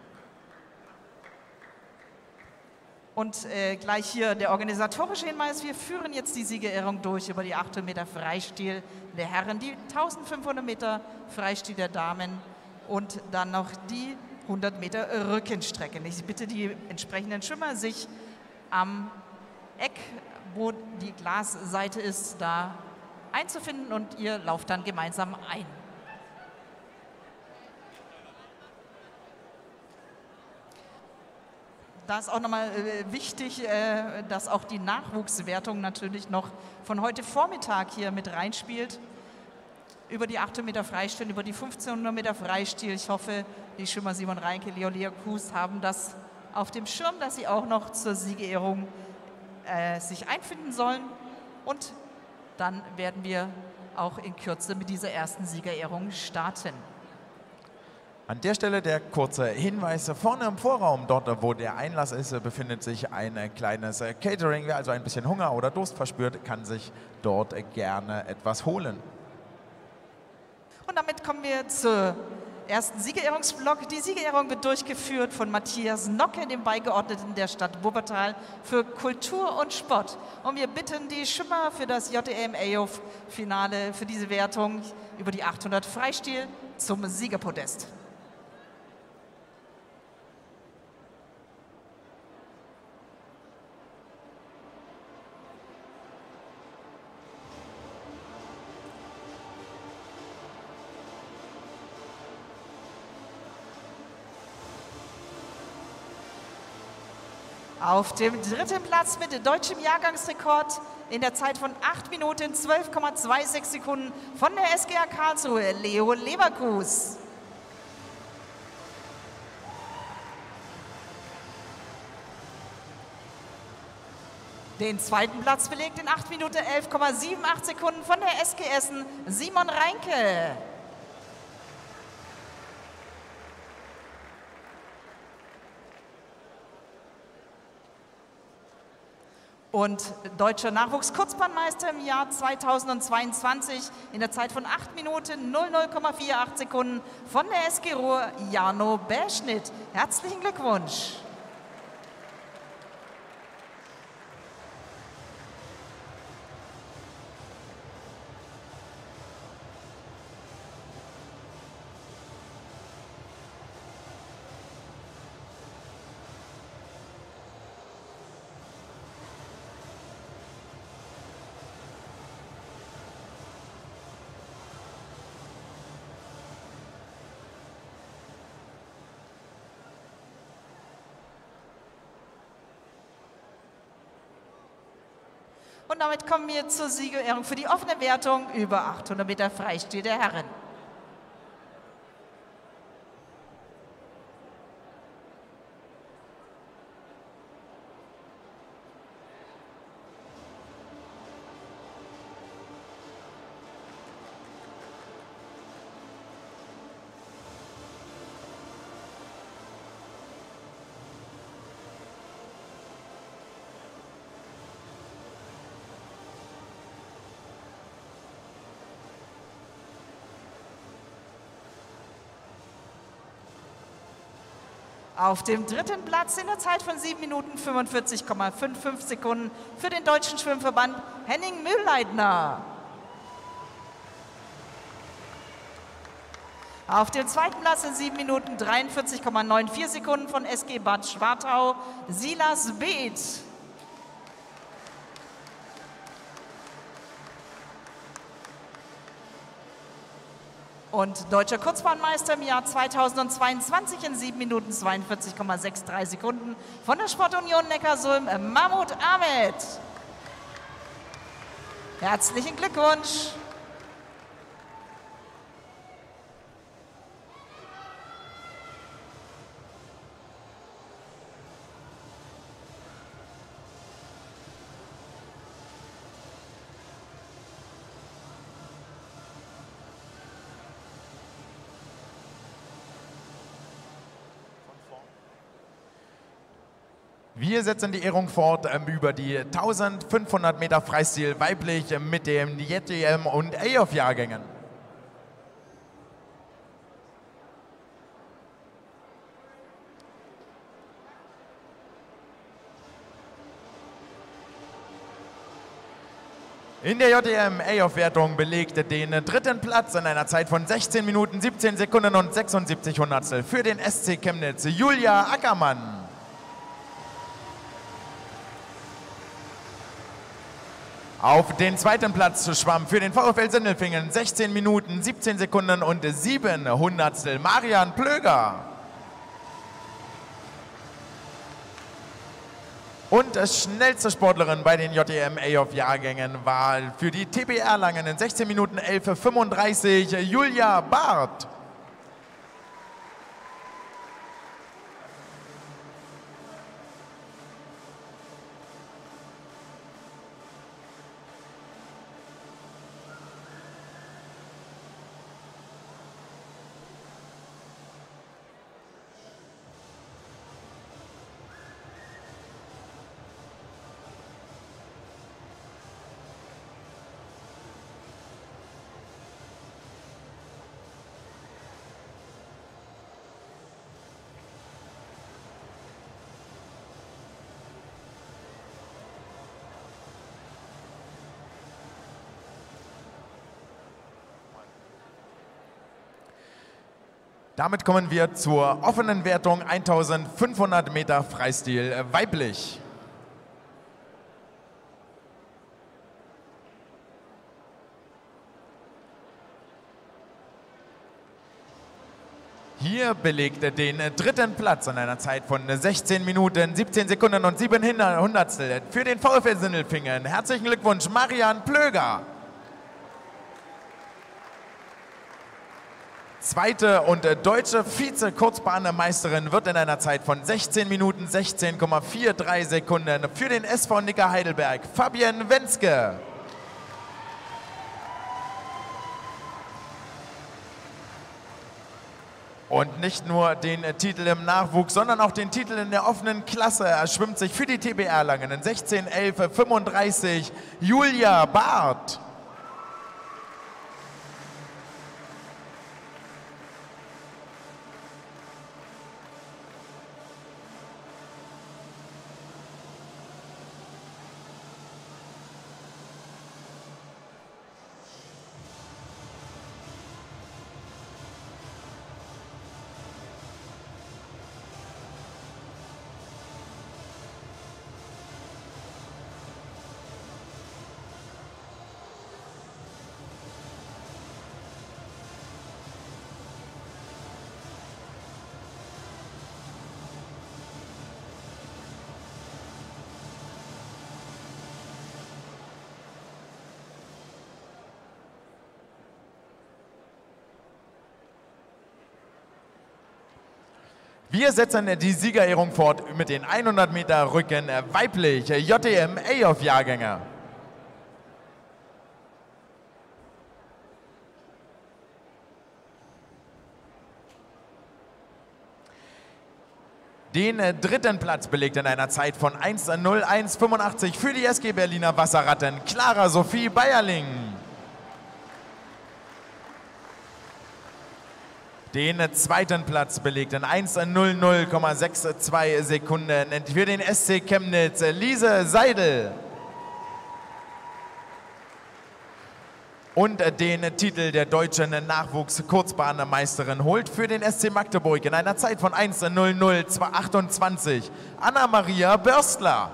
Und äh, gleich hier der organisatorische Hinweis, wir führen jetzt die Siegerehrung durch über die achthundert Meter Freistil der Herren, die eintausendfünfhundert Meter Freistil der Damen und dann noch die hundert Meter Rückenstrecke. Ich bitte die entsprechenden Schwimmer, sich am Eck, wo die Glasseite ist, da einzufinden und ihr lauft dann gemeinsam ein. Da ist auch nochmal äh, wichtig, äh, dass auch die Nachwuchswertung natürlich noch von heute Vormittag hier mit reinspielt. Über die achthundert Meter Freistil, über die fünfzehnhundert Meter Freistil. Ich hoffe, die Schwimmer Simon Reinke, Leo Leakus haben das auf dem Schirm, dass sie auch noch zur Siegerehrung äh, sich einfinden sollen. Und dann werden wir auch in Kürze mit dieser ersten Siegerehrung starten. An der Stelle der kurze Hinweis: Vorne im Vorraum, dort wo der Einlass ist, befindet sich ein kleines Catering. Wer also ein bisschen Hunger oder Durst verspürt, kann sich dort gerne etwas holen. Und damit kommen wir zur ersten Siegerehrungsblock. Die Siegerehrung wird durchgeführt von Matthias Nocke, dem Beigeordneten der Stadt Wuppertal für Kultur und Sport. Und wir bitten die Schwimmer für das J D M A O F-Finale, für diese Wertung über die achthundert Freistil zum Siegerpodest. Auf dem dritten Platz mit deutschem Jahrgangsrekord in der Zeit von acht Minuten zwölf Komma sechsundzwanzig Sekunden von der S G A Karlsruhe, Leo Leverkus. Den zweiten Platz belegt in acht Minuten elf Komma achtzehn Sekunden von der S G Essen, Simon Reinke. Und deutscher Nachwuchskurzbahnmeister im Jahr zweitausendzweiundzwanzig in der Zeit von acht Minuten null Komma achtzehn Sekunden von der S G Ruhr, Jano Berschnitt. Herzlichen Glückwunsch! Und damit kommen wir zur Siegerehrung für die offene Wertung über achthundert Meter Freistil der Herren. Auf dem dritten Platz in der Zeit von sieben Minuten fünfundvierzig Komma fünfundfünfzig Sekunden für den Deutschen Schwimmverband Henning Mühlleitner. Auf dem zweiten Platz in sieben Minuten dreiundvierzig Komma vierundneunzig Sekunden von S G Bad Schwartau, Silas Beeth. Und deutscher Kurzbahnmeister im Jahr zweitausendzweiundzwanzig in sieben Minuten zweiundvierzig Komma dreiundsechzig Sekunden von der Sportunion Neckarsulm, Mahmoud Ahmed. Herzlichen Glückwunsch! Wir setzen die Ehrung fort ähm, über die eintausendfünfhundert Meter Freistil weiblich äh, mit dem J D M und A I O F-Jahrgängen. In der J D M A I O F-Wertung belegte den dritten Platz in einer Zeit von sechzehn Minuten, siebzehn Sekunden und sechsundsiebzig Hundertstel für den S C Chemnitz Julia Ackermann. Auf den zweiten Platz schwamm für den VfL Sindelfingen sechzehn Minuten, siebzehn Sekunden und sieben Hundertstel Marian Plöger. Und schnellste Sportlerin bei den J D M A I O F-Jahrgängen war für die T B Erlangen in sechzehn Minuten elf Komma fünfunddreißig Julia Barth. Damit kommen wir zur offenen Wertung eintausendfünfhundert Meter Freistil weiblich. Hier belegte den dritten Platz in einer Zeit von sechzehn Minuten, siebzehn Sekunden und sieben Hundertstel für den VfL Sindelfingen. Herzlichen Glückwunsch, Marian Plöger. Zweite und deutsche Vize-Kurzbahnmeisterin wird in einer Zeit von sechzehn Minuten, sechzehn Komma dreiundvierzig Sekunden für den S V Nicker Heidelberg, Fabienne Wenske. Und nicht nur den Titel im Nachwuchs, sondern auch den Titel in der offenen Klasse erschwimmt sich für die T B Erlangen in sechzehn elf fünfunddreißig Julia Barth. Wir setzen die Siegerehrung fort mit den hundert Meter Rücken weiblich J D M A I O F-Jahrgänge. Den dritten Platz belegt in einer Zeit von eins null eins fünfundachtzig für die S G Berliner Wasserratten Clara Sophie Bayerling. Den zweiten Platz belegt in eins null null Komma zweiundsechzig Sekunden für den S C Chemnitz Lise Seidel. und den Titel der deutschen Nachwuchs-Kurzbahnmeisterin holt für den S C Magdeburg in einer Zeit von eins null null achtundzwanzig Anna-Maria Börstler.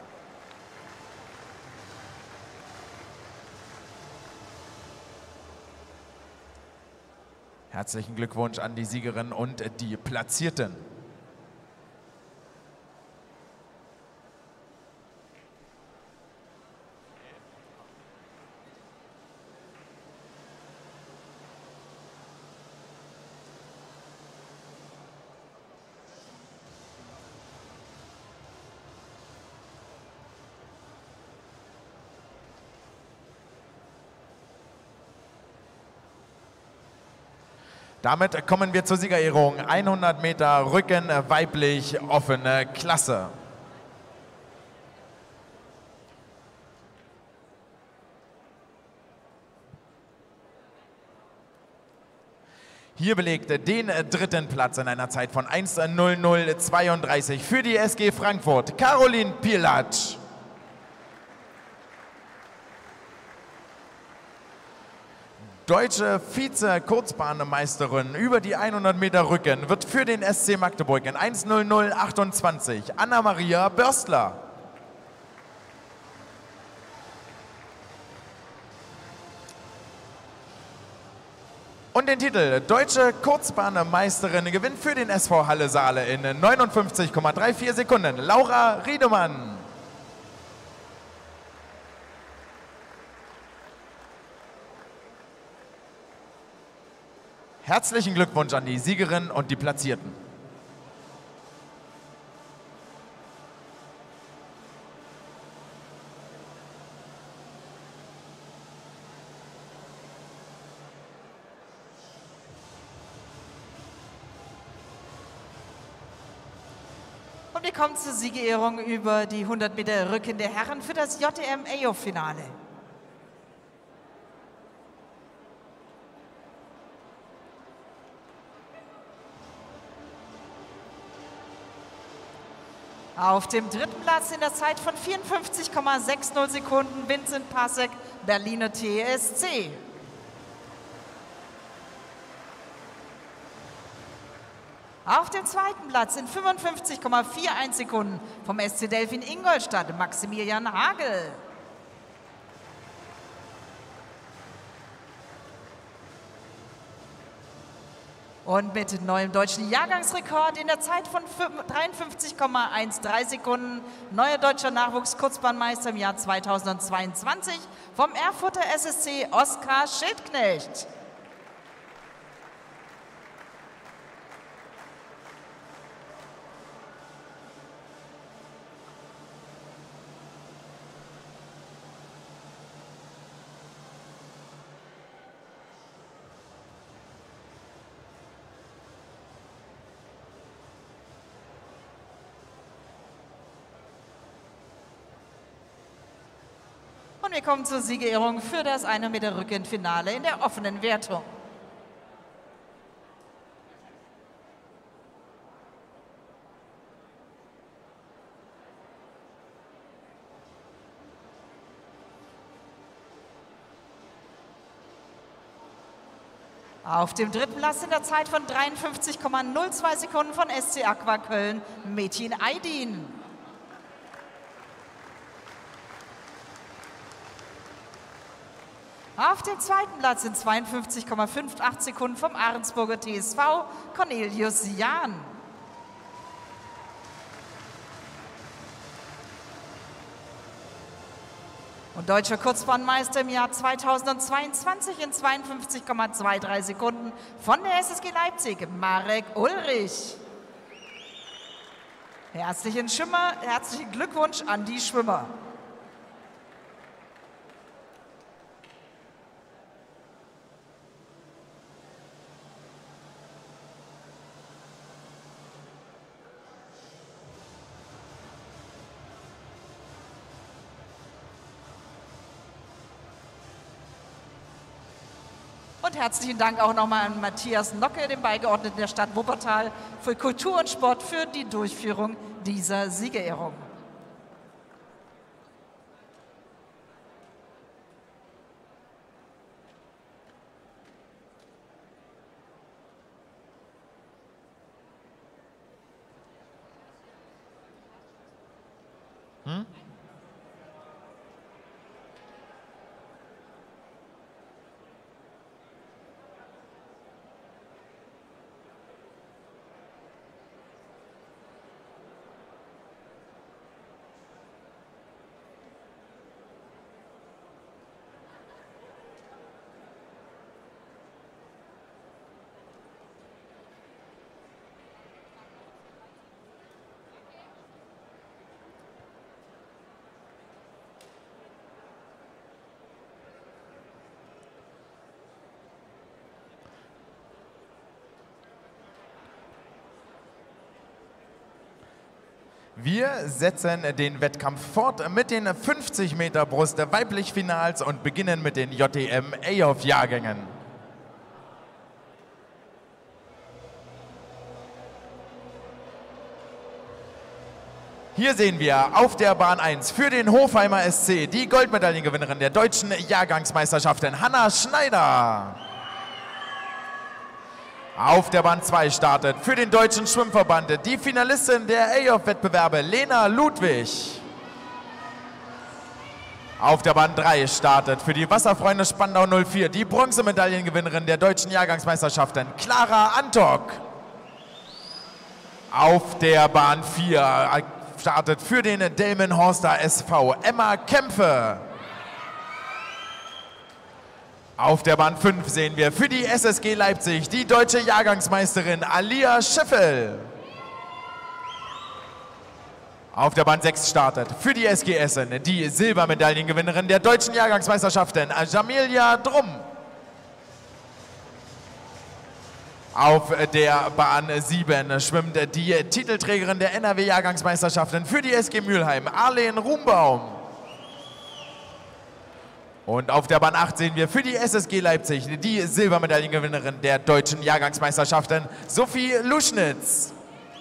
Herzlichen Glückwunsch an die Siegerin und die Platzierten. Damit kommen wir zur Siegerehrung. hundert Meter Rücken, weiblich, offene Klasse. Hier belegte den dritten Platz in einer Zeit von eins null null zweiunddreißig für die S G Frankfurt Caroline Pilatsch. Deutsche Vize-Kurzbahnmeisterin über die hundert Meter Rücken wird für den S C Magdeburg in eins null null achtundzwanzig Anna-Maria Börstler. Und den Titel Deutsche Kurzbahnmeisterin gewinnt für den S V Halle Saale in neunundfünfzig Komma vierunddreißig Sekunden Laura Riedemann. Herzlichen Glückwunsch an die Siegerin und die Platzierten. Und wir kommen zur Siegerehrung über die hundert Meter Rücken der Herren für das J T M A O-Finale. Auf dem dritten Platz in der Zeit von vierundfünfzig Komma sechzig Sekunden Vincent Pasek, Berliner T S C. Auf dem zweiten Platz in fünfundfünfzig Komma einundvierzig Sekunden vom S C Delfin Ingolstadt, Maximilian Hagel. Und mit neuem deutschen Jahrgangsrekord in der Zeit von dreiundfünfzig Komma dreißig Sekunden, neuer deutscher Nachwuchskurzbahnmeister im Jahr zweitausendzweiundzwanzig vom Erfurter S S C Oskar Schildknecht. Und wir kommen zur Siegerehrung für das hundert Meter Rücken-Finale in der offenen Wertung. Auf dem dritten Platz in der Zeit von dreiundfünfzig Komma null zwei Sekunden von S C Aqua Köln, Metin Aydin. Auf dem zweiten Platz in zweiundfünfzig Komma achtzig Sekunden vom Ahrensburger T S V, Cornelius Jahn. Und deutscher Kurzbahnmeister im Jahr zweitausendzweiundzwanzig in zweiundfünfzig Komma dreiundzwanzig Sekunden von der S S G Leipzig, Marek Ulrich. Herzlichen, Schimmer, herzlichen Glückwunsch an die Schwimmer. Und herzlichen Dank auch nochmal an Matthias Nocke, den Beigeordneten der Stadt Wuppertal, für Kultur und Sport für die Durchführung dieser Siegerehrung. Hm? Wir setzen den Wettkampf fort mit den fünfzig Meter Brust weiblich Finals und beginnen mit den J T M A-Off-Jahrgängen. Hier sehen wir auf der Bahn eins für den Hofheimer S C die Goldmedaillengewinnerin der deutschen Jahrgangsmeisterschaften, Hanna Schneider. Auf der Bahn zwei startet für den Deutschen Schwimmverband die Finalistin der A-Off-Wettbewerbe, Lena Ludwig. Auf der Bahn drei startet für die Wasserfreunde Spandau null vier die Bronzemedaillengewinnerin der deutschen Jahrgangsmeisterschaften, Clara Antok. Auf der Bahn vier startet für den Delmenhorster S V Emma Kämpfe. Auf der Bahn fünf sehen wir für die S S G Leipzig die deutsche Jahrgangsmeisterin Alia Scheffel. Auf der Bahn sechs startet für die S G Essen die Silbermedaillengewinnerin der deutschen Jahrgangsmeisterschaften, Jamilia Drum. Auf der Bahn sieben schwimmt die Titelträgerin der N R W-Jahrgangsmeisterschaften für die S G Mülheim, Arlen Rumbaum. Und auf der Bahn acht sehen wir für die S S G Leipzig die Silbermedaillengewinnerin der deutschen Jahrgangsmeisterschaften, Sophie Luschnitz.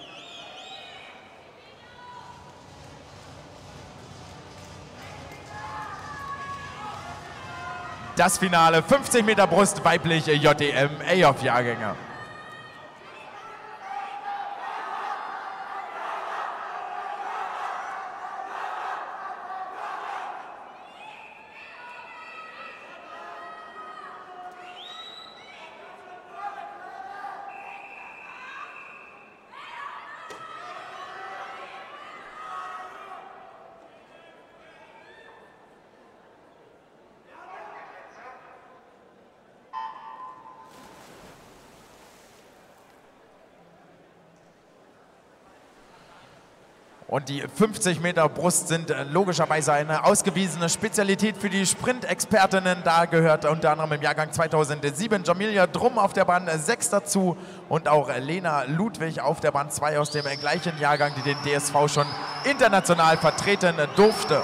Das Finale fünfzig Meter Brust weiblich J T M A-Off-Jahrgänge. Und die fünfzig Meter Brust sind logischerweise eine ausgewiesene Spezialität für die Sprintexpertinnen. Da gehört unter anderem im Jahrgang zweitausendsieben Jamilia Drum auf der Bahn sechs dazu und auch Lena Ludwig auf der Bahn zwei aus dem gleichen Jahrgang, die den D S V schon international vertreten durfte.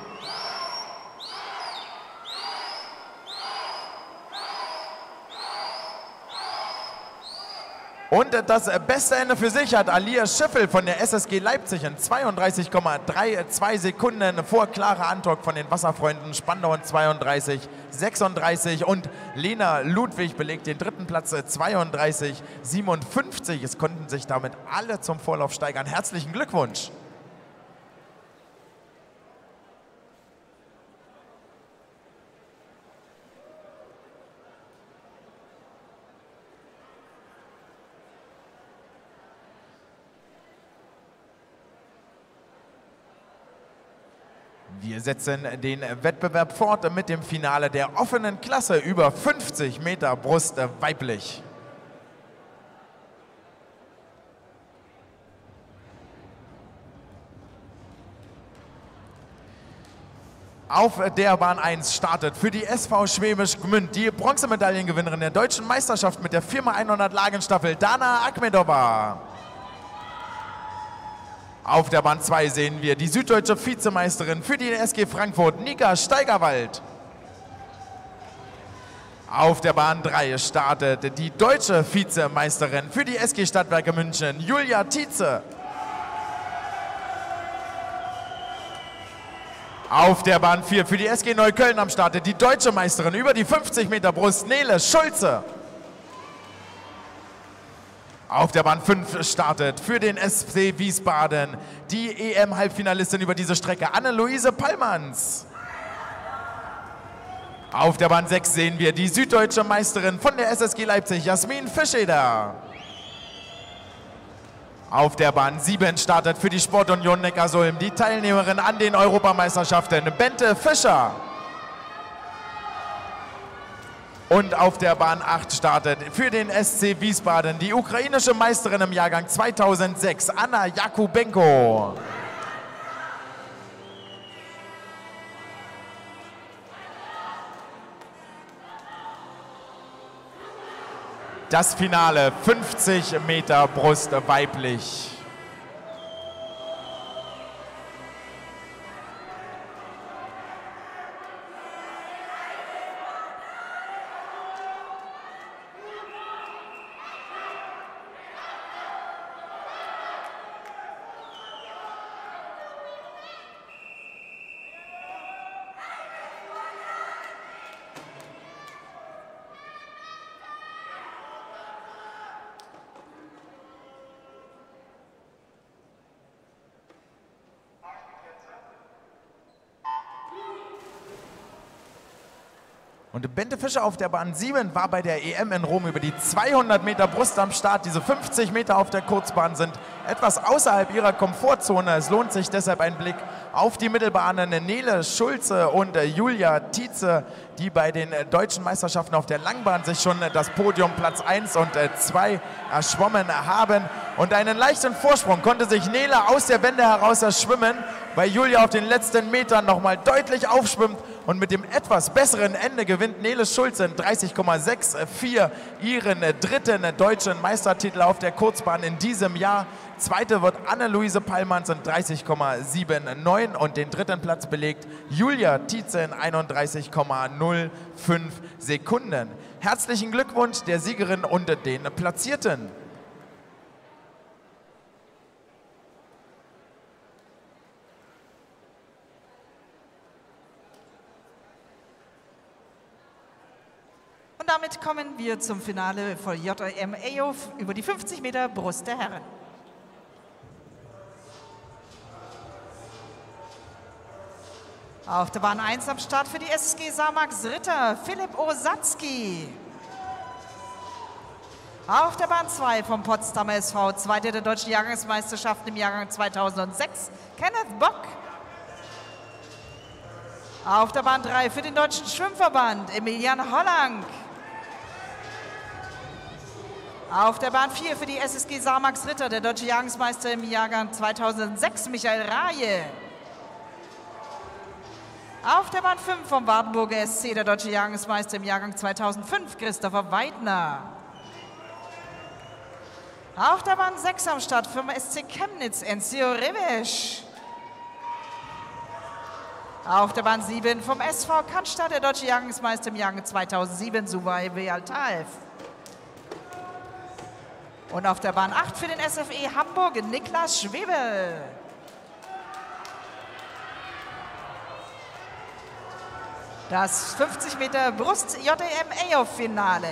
Und das beste Ende für sich hat Alia Scheffel von der S S G Leipzig in zweiunddreißig Komma zweiunddreißig Sekunden vor Clara Antok von den Wasserfreunden Spandau in zweiunddreißig Komma sechsunddreißig und Lena Ludwig belegt den dritten Platz zweiunddreißig Komma siebenundfünfzig. Es konnten sich damit alle zum Vorlauf steigern. Herzlichen Glückwunsch! Wir setzen den Wettbewerb fort mit dem Finale der offenen Klasse über fünfzig Meter Brust weiblich. Auf der Bahn eins startet für die S V Schwäbisch Gmünd die Bronzemedaillengewinnerin der deutschen Meisterschaft mit der vier mal hundert Lagenstaffel, Dana Akhmedova. Auf der Bahn zwei sehen wir die süddeutsche Vizemeisterin für die S G Frankfurt, Nika Steigerwald. Auf der Bahn drei startet die deutsche Vizemeisterin für die S G Stadtwerke München, Julia Tietze. Auf der Bahn vier für die S G Neukölln am Start die deutsche Meisterin über die fünfzig Meter Brust, Nele Schulze. Auf der Bahn fünf startet für den S C Wiesbaden die E M-Halbfinalistin über diese Strecke, Anne-Luise Pallmanns. Auf der Bahn sechs sehen wir die süddeutsche Meisterin von der S S G Leipzig, Jasmin Fischeder. Auf der Bahn sieben startet für die Sportunion Neckarsulm die Teilnehmerin an den Europameisterschaften, Bente Fischer. Und auf der Bahn acht startet für den S C Wiesbaden die ukrainische Meisterin im Jahrgang zweitausendsechs, Anna Jakubenko. Das Finale, fünfzig Meter Brust weiblich. Und Bente Fischer auf der Bahn sieben war bei der E M in Rom über die zweihundert Meter Brust am Start. Diese fünfzig Meter auf der Kurzbahn sind etwas außerhalb ihrer Komfortzone. Es lohnt sich deshalb ein Blick auf die Mittelbahnen Nele Schulze und Julia Tietze, die bei den deutschen Meisterschaften auf der Langbahn sich schon das Podium Platz eins und zwei erschwommen haben. Und einen leichten Vorsprung konnte sich Nele aus der Wende heraus erschwimmen, weil Julia auf den letzten Metern nochmal deutlich aufschwimmt. Und mit dem etwas besseren Ende gewinnt Nele Schulze in dreißig Komma vierundsechzig ihren dritten deutschen Meistertitel auf der Kurzbahn in diesem Jahr. Zweite wird Anne-Luise Pallmanns in dreißig Komma neunundsiebzig und den dritten Platz belegt Julia Tietze in einunddreißig Komma null fünf Sekunden. Herzlichen Glückwunsch der Siegerin und den Platzierten. Und damit kommen wir zum Finale von J M A O über die fünfzig Meter Brust der Herren. Auf der Bahn eins am Start für die S S G Samax Ritter, Philipp Osatzky. Auf der Bahn zwei vom Potsdamer S V, Zweiter der deutschen Jahrgangsmeisterschaften im Jahrgang zweitausendsechs, Kenneth Bock. Auf der Bahn drei für den Deutschen Schwimmverband, Emilian Hollang. Auf der Bahn vier für die S S G Samax Ritter, der deutsche Jahrgangsmeister im Jahrgang zweitausendsechs, Michael Raje. Auf der Bahn fünf vom Wartenburger S C, der deutsche Jahrgangsmeister im Jahrgang zweitausendfünf, Christopher Weidner. Auf der Bahn sechs am Start vom S C Chemnitz, Enzio Revesch. Auf der Bahn sieben vom S V Cannstatt, der deutsche Jahrgangsmeister im Jahrgang zweitausendsieben, Suvaev Altaev. Und auf der Bahn acht für den S F E Hamburg, Niklas Schwebel. Das fünfzig Meter Brust J M A O Finale.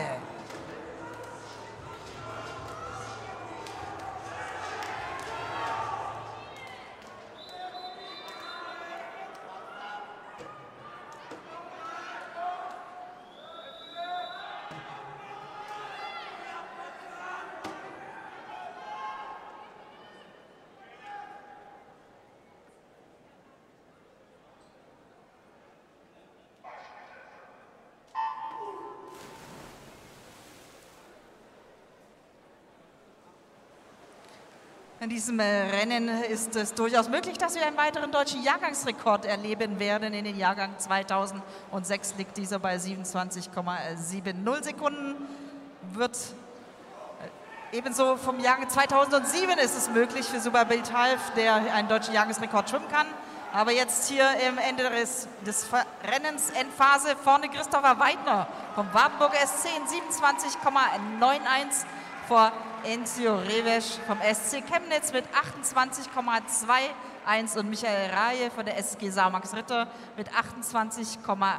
In diesem Rennen ist es durchaus möglich, dass wir einen weiteren deutschen Jahrgangsrekord erleben werden. In den Jahrgang zweitausendsechs liegt dieser bei siebenundzwanzig Komma siebzig Sekunden. Wird ebenso vom Jahrgang zweitausendsieben ist es möglich für Suvaev Altaev, der einen deutschen Jahrgangsrekord schwimmen kann. Aber jetzt hier im Ende des, des Rennens, Endphase, vorne Christopher Weidner vom Wartenburger S C in siebenundzwanzig Komma einundneunzig vor Enzio Revesch vom S C Chemnitz mit achtundzwanzig Komma einundzwanzig und Michael Raje von der S S G Samax Ritter mit achtundzwanzig Komma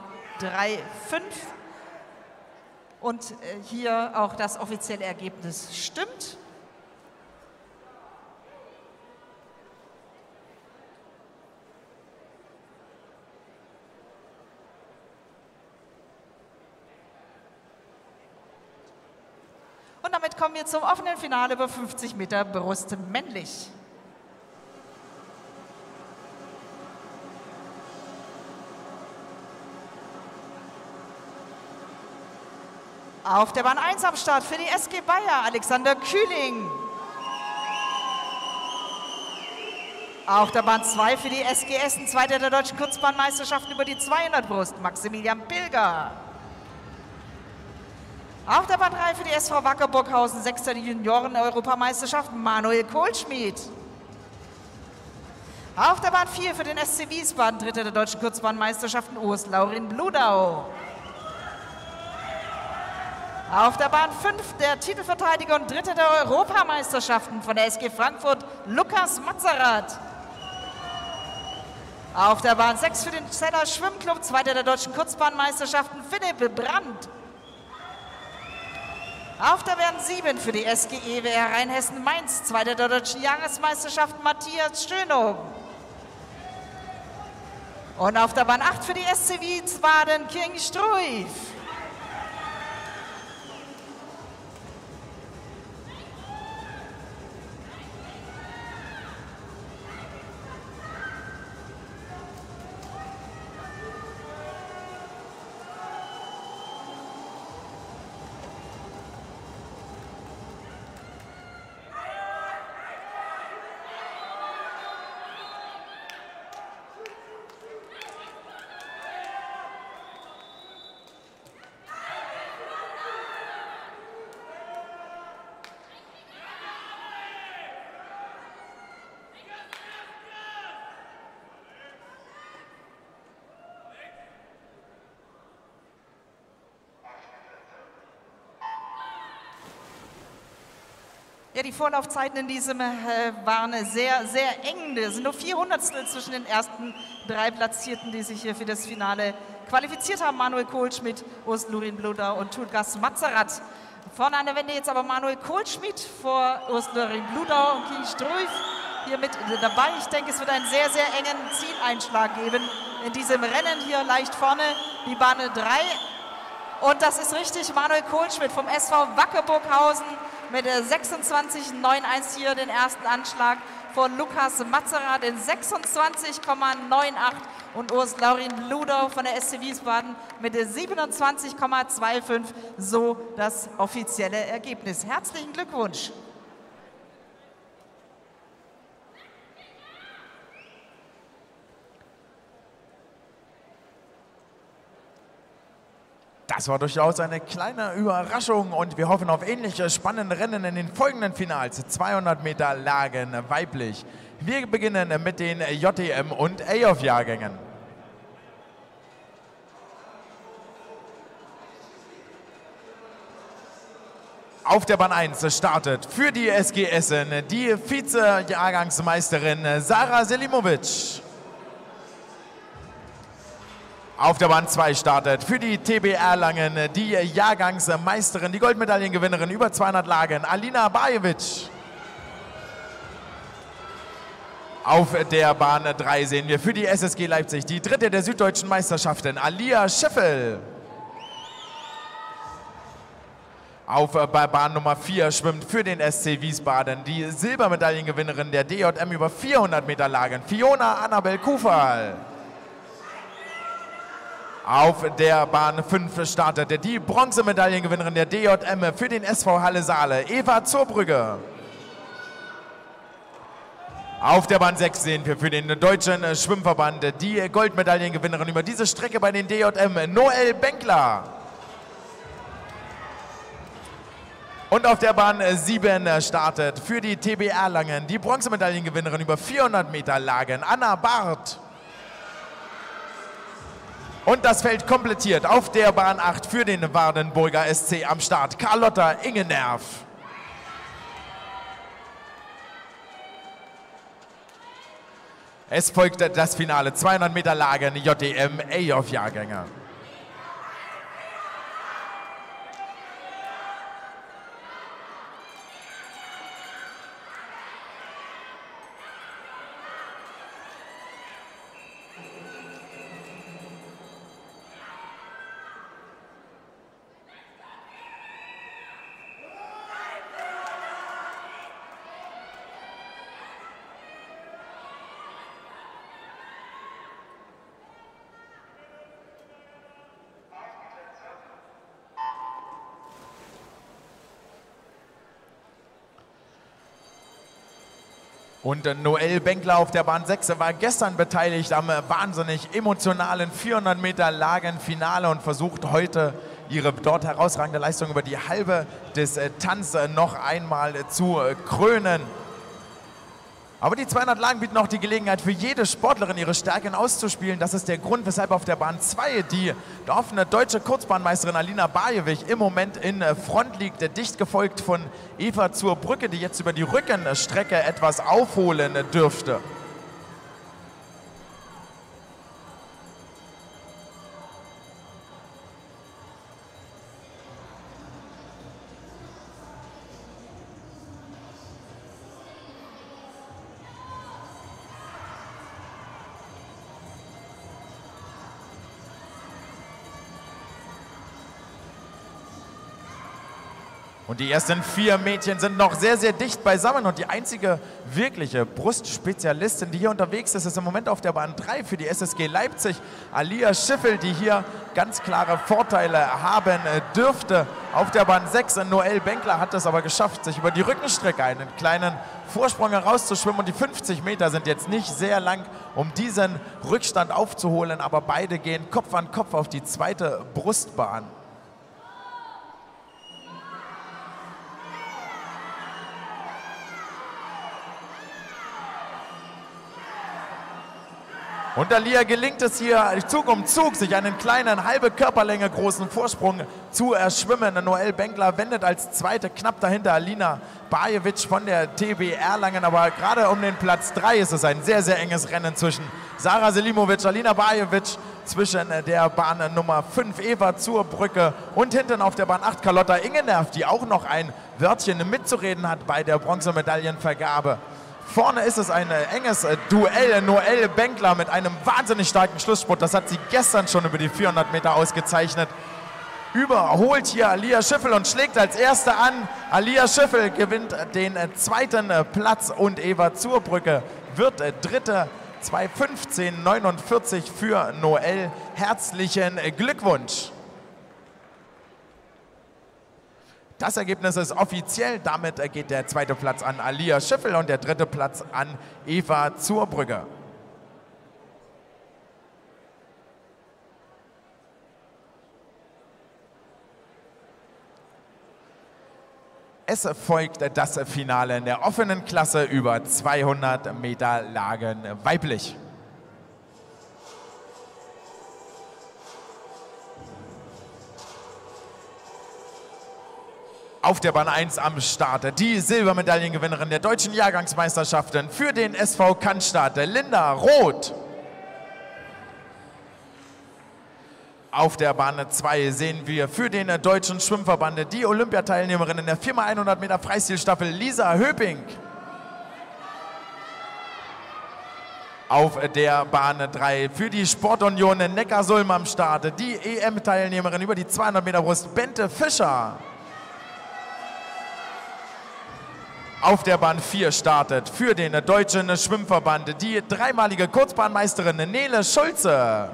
fünfunddreißig. Und hier auch das offizielle Ergebnis stimmt. kommen wir zum offenen Finale über fünfzig Meter Brust männlich. Auf der Bahn eins am Start für die S G Bayer, Alexander Kühling. Auf der Bahn zwei für die S G Essen, Zweiter der deutschen Kurzbahnmeisterschaften über die zweihundert Brust, Maximilian Pilger. Auf der Bahn drei für die S V Wacker Burghausen, Sechster der Junioren-Europameisterschaft, Manuel Kohlschmied. Auf der Bahn vier für den S C Wiesbaden, Dritter der deutschen Kurzbahnmeisterschaften, Urs Laurin Bludau. Auf der Bahn fünf der Titelverteidiger und Dritter der Europameisterschaften von der S G Frankfurt, Lukas Matzerath. Auf der Bahn sechs für den Zeller Schwimmclub, Zweiter der deutschen Kurzbahnmeisterschaften, Philipp Brandt. Auf der Bahn sieben für die S G E W R Rheinhessen-Mainz, Zweiter der deutschen Jahresmeisterschaften, Matthias Schönung. Und auf der Bahn acht für die S C Wiesbaden, King Struif. Ja, die Vorlaufzeiten in diesem äh, waren sehr, sehr eng. Es sind nur vier Hundertstel zwischen den ersten drei Platzierten, die sich hier für das Finale qualifiziert haben. Manuel Kohlschmied, Urs Laurin Bludau und Lukas Matzerath. Vorne an der Wende jetzt aber Manuel Kohlschmied vor Urs Laurin Bludau und King Struif hier mit dabei. Ich denke, es wird einen sehr, sehr engen Zieleinschlag geben in diesem Rennen hier leicht vorne, die Bahn drei. Und das ist richtig, Manuel Kohlschmied vom S V Wacker Burghausen mit der sechsundzwanzig Komma einundneunzig hier den ersten Anschlag von Lukas Matzerath in sechsundzwanzig Komma achtundneunzig und Urs Laurin Bludau von der S C Wiesbaden mit der siebenundzwanzig Komma fünfundzwanzig, so das offizielle Ergebnis. Herzlichen Glückwunsch! Das war durchaus eine kleine Überraschung und wir hoffen auf ähnliche spannende Rennen in den folgenden Finals. zweihundert Meter Lagen weiblich. Wir beginnen mit den J T M und A O F-Jahrgängen. Auf der Bahn eins startet für die S G Essen die Vize-Jahrgangsmeisterin Sarah Selimovic. Auf der Bahn zwei startet für die T B Erlangen die Jahrgangsmeisterin, die Goldmedaillengewinnerin über zweihundert Lagen, Alina Bajevic. Auf der Bahn drei sehen wir für die S S G Leipzig die dritte der süddeutschen Meisterschaften, Alia Scheffel. Auf Bahn Nummer vier schwimmt für den S C Wiesbaden die Silbermedaillengewinnerin der D J M über vierhundert Meter Lagen, Fiona Annabel Kufal. Auf der Bahn fünf startete die Bronzemedaillengewinnerin der D J M für den S V Halle Saale, Eva Zurbrügge. Auf der Bahn sechs sehen wir für den Deutschen Schwimmverband die Goldmedaillengewinnerin über diese Strecke bei den D J M, Noel Benkler. Und auf der Bahn sieben startet für die T B Erlangen die Bronzemedaillengewinnerin über vierhundert Meter Lagen, Anna Barth. Und das Feld komplettiert auf der Bahn acht für den Wardenburger S C am Start, Carlotta Ingenerv. Es folgt das Finale, zweihundert Meter Lagen, J T M A O F-Jahrgänge. Und Noel Benkler auf der Bahn sechs war gestern beteiligt am wahnsinnig emotionalen vierhundert Meter Lagenfinale und versucht heute ihre dort herausragende Leistung über die halbe Distanz noch einmal zu krönen. Aber die zweihundert Lagen bieten auch die Gelegenheit für jede Sportlerin, ihre Stärken auszuspielen. Das ist der Grund, weshalb auf der Bahn zwei die offene deutsche Kurzbahnmeisterin Alina Bajewicz im Moment in Front liegt, dicht gefolgt von Eva zur Brücke, die jetzt über die Rückenstrecke etwas aufholen dürfte. Und die ersten vier Mädchen sind noch sehr, sehr dicht beisammen. Und die einzige wirkliche Brustspezialistin, die hier unterwegs ist, ist im Moment auf der Bahn drei für die S S G Leipzig. Alia Schiffel, die hier ganz klare Vorteile haben dürfte. Auf der Bahn sechs, Noel Benkler hat es aber geschafft, sich über die Rückenstrecke einen kleinen Vorsprung herauszuschwimmen. Und die fünfzig Meter sind jetzt nicht sehr lang, um diesen Rückstand aufzuholen. Aber beide gehen Kopf an Kopf auf die zweite Brustbahn. Und Alia gelingt es hier Zug um Zug, sich einen kleinen, halbe Körperlänge großen Vorsprung zu erschwimmen. Noel Benkler wendet als Zweite knapp dahinter Alina Bajewicz von der T B Erlangen. Aber gerade um den Platz drei ist es ein sehr, sehr enges Rennen zwischen Sarah Selimovic, Alina Bajewicz, zwischen der Bahn Nummer fünf Eva zur Brücke und hinten auf der Bahn acht Carlotta Ingenerv, die auch noch ein Wörtchen mitzureden hat bei der Bronzemedaillenvergabe. Vorne ist es ein enges Duell. Noel Benkler mit einem wahnsinnig starken Schlussspurt. Das hat sie gestern schon über die vierhundert Meter ausgezeichnet. Überholt hier Alia Schiffel und schlägt als Erste an. Alia Schiffel gewinnt den zweiten Platz und Eva Zurbrücke wird Dritte. zwei fünfzehn neunundvierzig für Noel. Herzlichen Glückwunsch. Das Ergebnis ist offiziell. Damit geht der zweite Platz an Alia Schiffel und der dritte Platz an Eva Zurbrücke. Es folgt das Finale in der offenen Klasse über zweihundert Meter Lagen weiblich. Auf der Bahn eins am Start die Silbermedaillengewinnerin der deutschen Jahrgangsmeisterschaften für den S V Cannstatt, Linda Roth. Auf der Bahn zwei sehen wir für den deutschen Schwimmverband die Olympiateilnehmerin in der vier mal hundert Meter Freistilstaffel Lisa Höping. Auf der Bahn drei für die Sportunion Neckarsulm am Start die E M-Teilnehmerin über die zweihundert Meter Brust Bente Fischer. Auf der Bahn vier startet für den deutschen Schwimmverband die dreimalige Kurzbahnmeisterin Nele Schulze.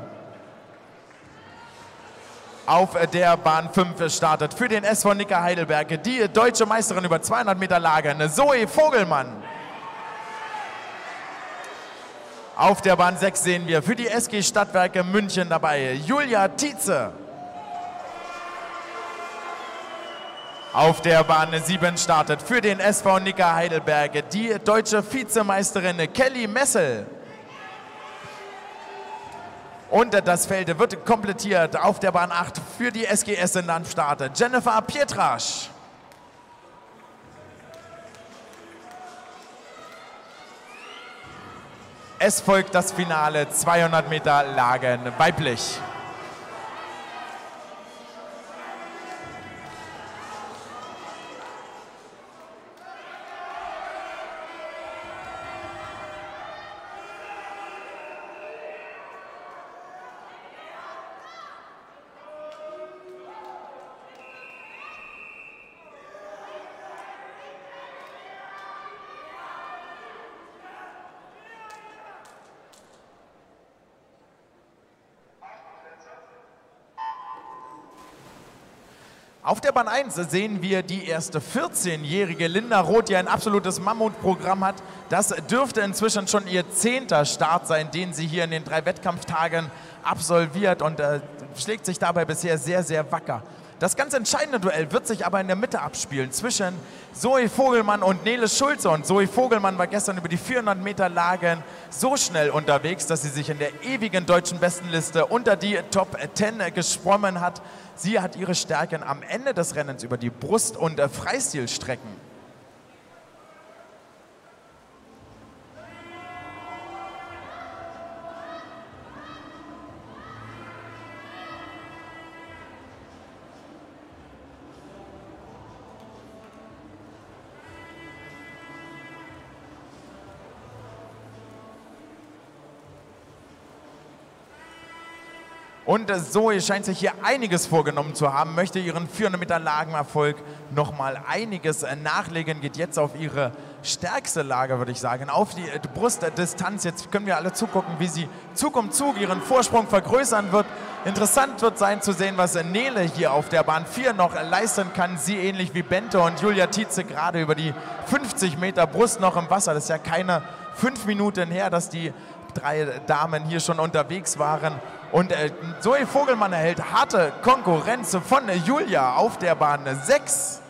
Auf der Bahn fünf startet für den S V Nicker Heidelberg die deutsche Meisterin über zweihundert Meter Lagen Zoe Vogelmann. Auf der Bahn sechs sehen wir für die S G Stadtwerke München dabei Julia Tietze. Auf der Bahn sieben startet für den S V Nicker Heidelberg die deutsche Vizemeisterin Kelly Messel. Und das Feld wird komplettiert auf der Bahn acht für die S G Essen am Start Jennifer Pietrasch. Es folgt das Finale zweihundert Meter Lagen weiblich. Auf der Bahn eins sehen wir die erste vierzehnjährige Linda Roth, die ein absolutes Mammutprogramm hat. Das dürfte inzwischen schon ihr zehnter Start sein, den sie hier in den drei Wettkampftagen absolviert und äh, schlägt sich dabei bisher sehr, sehr wacker. Das ganz entscheidende Duell wird sich aber in der Mitte abspielen zwischen Zoe Vogelmann und Nele Schulze. Und Zoe Vogelmann war gestern über die vierhundert Meter Lagen so schnell unterwegs, dass sie sich in der ewigen deutschen Bestenliste unter die Top zehn geschwommen hat. Sie hat ihre Stärken am Ende des Rennens über die Brust- und Freistilstrecken. Und Zoe scheint sich hier einiges vorgenommen zu haben, möchte ihren vierhundert Meter Lagenerfolg nochmal einiges nachlegen, geht jetzt auf ihre stärkste Lage, würde ich sagen, auf die Brustdistanz. Jetzt können wir alle zugucken, wie sie Zug um Zug ihren Vorsprung vergrößern wird. Interessant wird sein zu sehen, was Nele hier auf der Bahn vier noch leisten kann. Sie ähnlich wie Bente und Julia Tietze gerade über die fünfzig Meter Brust noch im Wasser. Das ist ja keine fünf Minuten her, dass die drei Damen hier schon unterwegs waren. Und äh, Zoe Vogelmann erhält harte Konkurrenz von äh, Julia auf der Bahn sechs.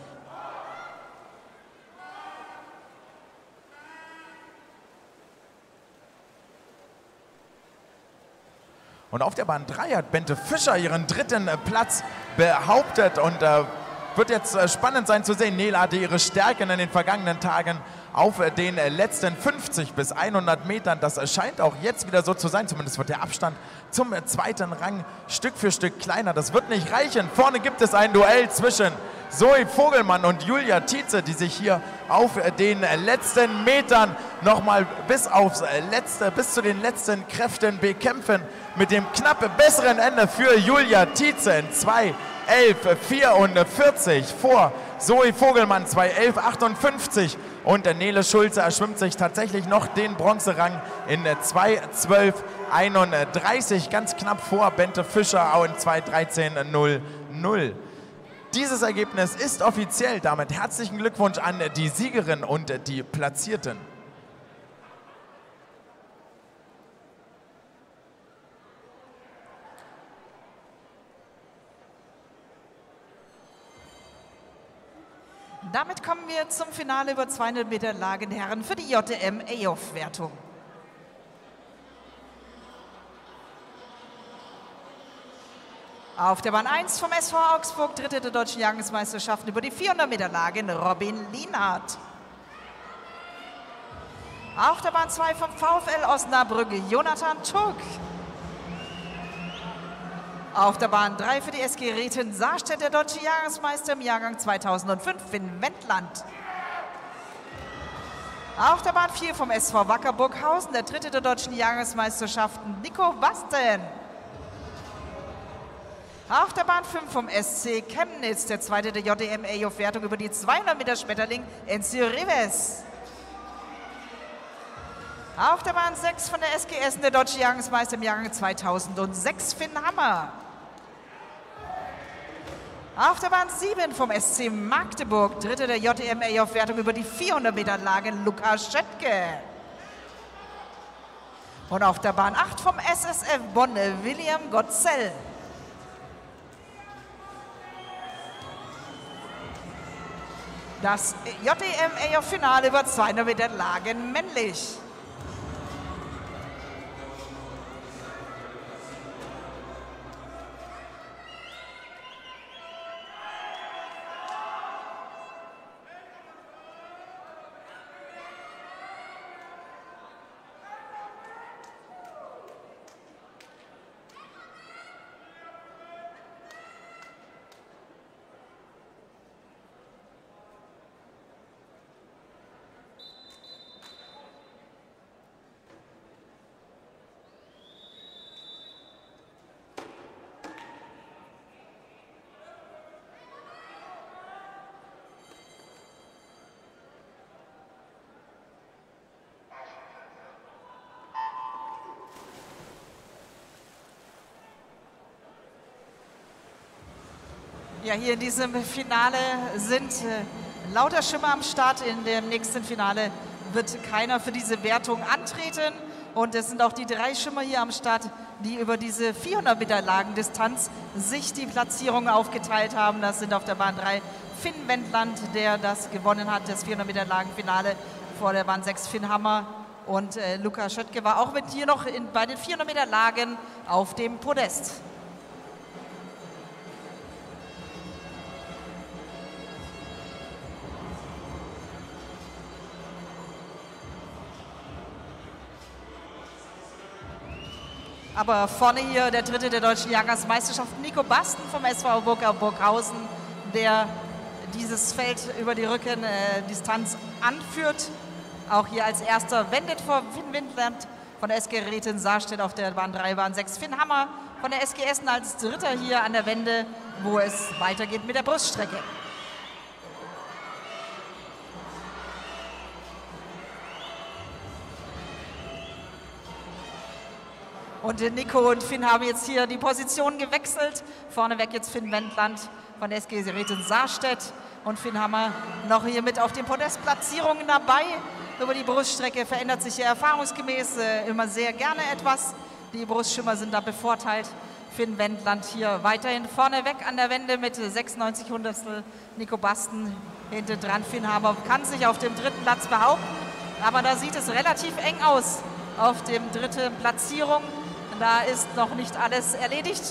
Und auf der Bahn drei hat Bente Fischer ihren dritten äh, Platz behauptet und äh, wird jetzt äh, spannend sein zu sehen. Nele hatte ihre Stärken in den vergangenen Tagen auf äh, den äh, letzten fünfzig bis hundert Metern. Das äh, scheint auch jetzt wieder so zu sein. Zumindest wird der Abstand zum äh, zweiten Rang Stück für Stück kleiner. Das wird nicht reichen. Vorne gibt es ein Duell zwischen Zoe Vogelmann und Julia Tietze, die sich hier auf äh, den äh, letzten Metern nochmal bis aufs äh, letzte, bis zu den letzten Kräften bekämpfen. Mit dem knapp besseren Ende für Julia Tietze in zwei elf vierundvierzig vor Zoe Vogelmann zwei elf achtundfünfzig und Nele Schulze erschwimmt sich tatsächlich noch den Bronzerang in zwei zwölf einunddreißig, ganz knapp vor Bente Fischer auch in zwei dreizehn null null. Dieses Ergebnis ist offiziell. Damit herzlichen Glückwunsch an die Siegerin und die Platzierten. Damit kommen wir zum Finale über zweihundert Meter Lagenherren für die J D M E O F-Wertung. Auf der Bahn eins vom S V Augsburg, Dritte der deutschen Jahrgangsmeisterschaften über die vierhundert Meter Lagen, Robin Lienhardt. Auf der Bahn zwei vom VfL Osnabrück, Jonathan Tuck. Auf der Bahn drei für die S G Reten Saarstedt, der deutsche Jahrgangsmeister im Jahrgang zweitausendfünf, Finn Wendland. Auf der Bahn vier vom S V Wacker Burghausen, der Dritte der deutschen Jahrgangsmeisterschaften, Nico Basten. Auf der Bahn fünf vom S C Chemnitz, der Zweite der J D M E O F-Wertung über die zweihundert Meter Schmetterling, Enzio Rives. Auf der Bahn sechs von der S G Essen, der deutsche Jahrgangsmeister im Jahrgang zweitausendsechs, Finn Hammer. Auf der Bahn sieben vom S C Magdeburg, Dritte der J D M E O F-Wertung über die vierhundert Meter Lagen, Lukas Schöttke. Und auf der Bahn acht vom S S F Bonn, William Gotzel. Das J D M E O F-Finale über zweihundert Meter Lagen männlich. Ja, hier in diesem Finale sind äh, lauter Schimmer am Start. In dem nächsten Finale wird keiner für diese Wertung antreten. Und es sind auch die drei Schimmer hier am Start, die über diese vierhundert Meter Lagendistanz sich die Platzierung aufgeteilt haben. Das sind auf der Bahn drei Finn Wendland, der das gewonnen hat, das vierhundert Meter Lagenfinale. Vor der Bahn sechs Finn Hammer. Und äh, Luca Schöttke war auch mit hier noch in, bei den vierhundert Meter Lagen auf dem Podest. Aber vorne hier der dritte der deutschen Jahrgangsmeisterschaft, Nico Basten vom S V Burka Burghausen, der dieses Feld über die Rückendistanz äh, anführt. Auch hier als erster wendet vor Finn Wendland von der S G Rätin Saarstedt auf der Bahn drei, Bahn sechs. Finn Hammer von der S G Essen als dritter hier an der Wende, wo es weitergeht mit der Bruststrecke. Und Nico und Finn haben jetzt hier die Position gewechselt. Vorneweg jetzt Finn Wendland von der S G Rätin Saarstedt und Finn Hammer noch hier mit auf den Podestplatzierungen dabei. Über die Bruststrecke verändert sich ja erfahrungsgemäß äh, immer sehr gerne etwas. Die Brustschimmer sind da bevorteilt. Finn Wendland hier weiterhin vorneweg an der Wende mit sechsundneunzig Hundertstel. Nico Basten hinten dran. Finn Hammer kann sich auf dem dritten Platz behaupten. Aber da sieht es relativ eng aus auf dem dritten Platzierung. Da ist noch nicht alles erledigt.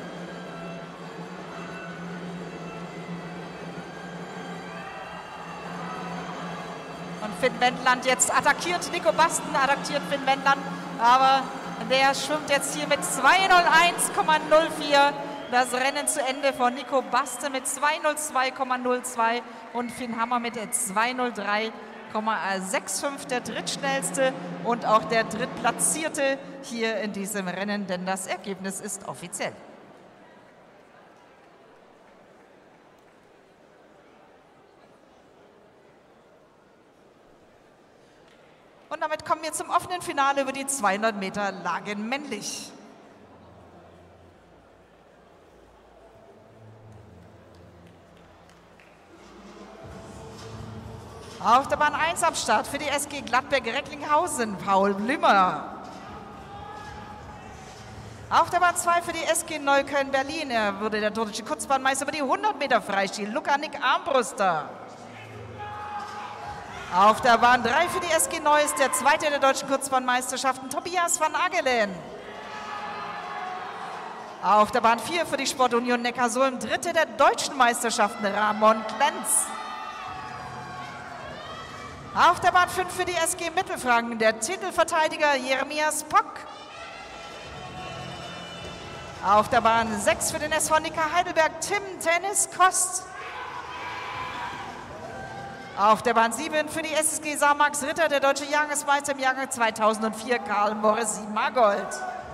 Und Finn Wendland jetzt attackiert, Nico Basten attackiert Finn Wendland, aber der schwimmt jetzt hier mit zwei null eins Komma null vier. Das Rennen zu Ende von Nico Basten mit zwei null zwei Komma null zwei und Finn Hammer mit zwei null drei Komma fünfundsechzig, der drittschnellste und auch der drittplatzierte hier in diesem Rennen, denn das Ergebnis ist offiziell. Und damit kommen wir zum offenen Finale über die zweihundert Meter Lagen männlich. Auf der Bahn eins am Start für die S G Gladbeck-Recklinghausen, Paul Blümmer. Auf der Bahn zwei für die S G Neukölln-Berlin, er wurde der deutsche Kurzbahnmeister über die hundert Meter Freistil, Luca-Nick Armbruster. Auf der Bahn drei für die S G Neuss, der zweite der deutschen Kurzbahnmeisterschaften, Tobias van Agelen. Auf der Bahn vier für die Sportunion Neckarsulm, dritte der deutschen Meisterschaften, Ramon Klenz. Auf der Bahn fünf für die S G Mittelfranken, der Titelverteidiger Jeremias Pock. Auf der Bahn sechs für den S V Nicker Heidelberg, Tim Tennis Kost. Auf der Bahn sieben für die S S G Saar-Max Ritter, der deutsche Jahrgangsmeister im Jahrgang zweitausendvier, Karl Moresi Margold.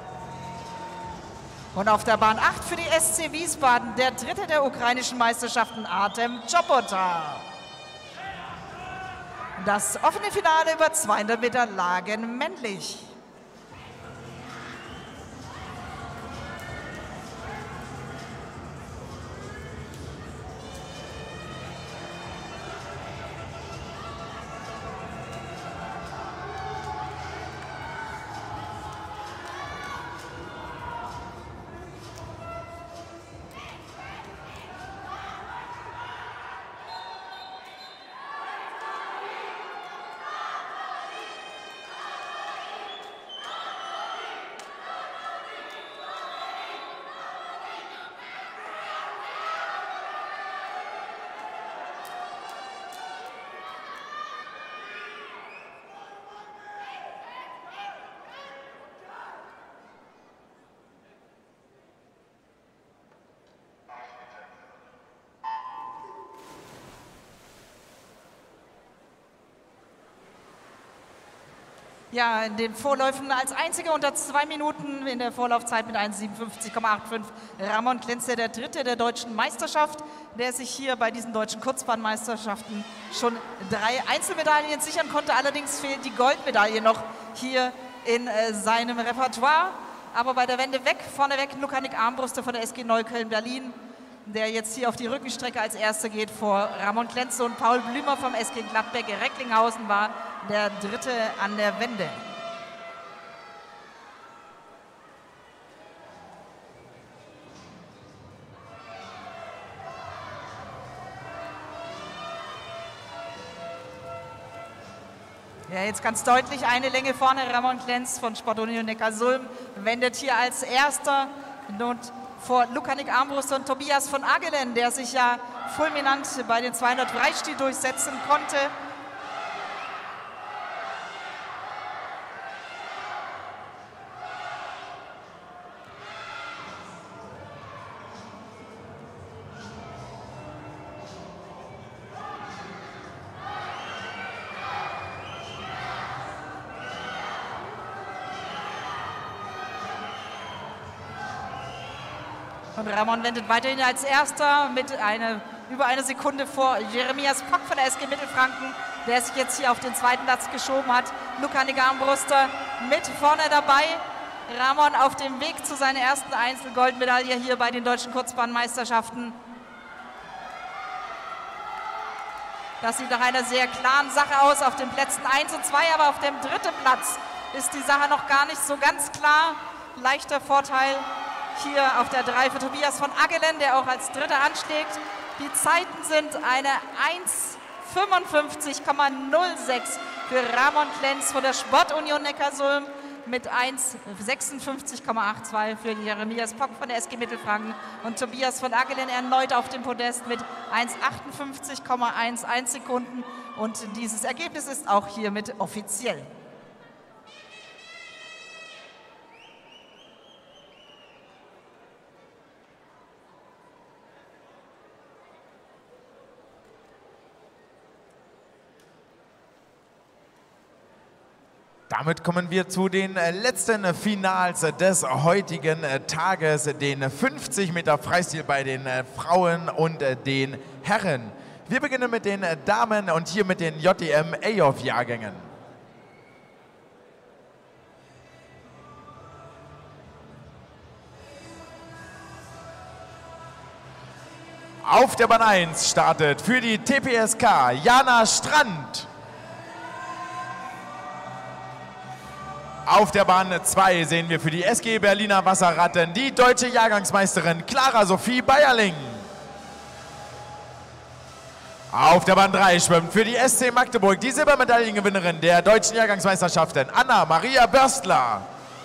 Und auf der Bahn acht für die S C Wiesbaden, der dritte der ukrainischen Meisterschaften, Artem Chopota. Das offene Finale über zweihundert Meter Lagen männlich. Ja, in den Vorläufen als einziger unter zwei Minuten in der Vorlaufzeit mit eins siebenundfünfzig Komma fünfundachtzig. Ramon Klenze, der dritte der deutschen Meisterschaft, der sich hier bei diesen deutschen Kurzbahnmeisterschaften schon drei Einzelmedaillen sichern konnte. Allerdings fehlt die Goldmedaille noch hier in äh, seinem Repertoire. Aber bei der Wende weg, vorneweg Luca-Nick Armbruster von der S G Neukölln Berlin, der jetzt hier auf die Rückenstrecke als Erster geht vor Ramon Klenze und Paul Blümer vom S G Gladbeck-Recklinghausen war der Dritte an der Wende. Ja, jetzt ganz deutlich eine Länge vorne. Ramon Klenz von Sportunion Neckarsulm wendet hier als Erster und vor Lukanik Armbruster und Tobias von Agelen, der sich ja fulminant bei den zweihundert Freistil durchsetzen konnte. Und Ramon wendet weiterhin als Erster mit eine, über eine Sekunde vor Jeremias Pock von der S G Mittelfranken, der sich jetzt hier auf den zweiten Platz geschoben hat. Lukanik Armbruster mit vorne dabei. Ramon auf dem Weg zu seiner ersten Einzelgoldmedaille hier bei den Deutschen Kurzbahnmeisterschaften. Das sieht nach einer sehr klaren Sache aus auf den Plätzen eins und zwei, aber auf dem dritten Platz ist die Sache noch gar nicht so ganz klar. Leichter Vorteil hier auf der drei für Tobias von Agelen, der auch als Dritter anschlägt. Die Zeiten sind eine eins fünfundfünfzig Komma null sechs für Ramon Klenz von der Sportunion Neckarsulm mit eins sechsundfünfzig Komma zweiundachtzig für Jeremias Pock von der S G Mittelfranken und Tobias von Agelen erneut auf dem Podest mit eins achtundfünfzig Komma elf Sekunden. Und dieses Ergebnis ist auch hiermit offiziell. Damit kommen wir zu den letzten Finals des heutigen Tages, den fünfzig Meter Freistil bei den Frauen und den Herren. Wir beginnen mit den Damen und hier mit den J D M A-Off-Jahrgängen. Auf der Bahn eins startet für die T P S K Jana Strand. Auf der Bahn zwei sehen wir für die S G Berliner Wasserratten die deutsche Jahrgangsmeisterin Clara Sophie Bayerling. Auf der Bahn drei schwimmt für die S C Magdeburg die Silbermedaillengewinnerin der deutschen Jahrgangsmeisterschaften Anna-Maria Börstler.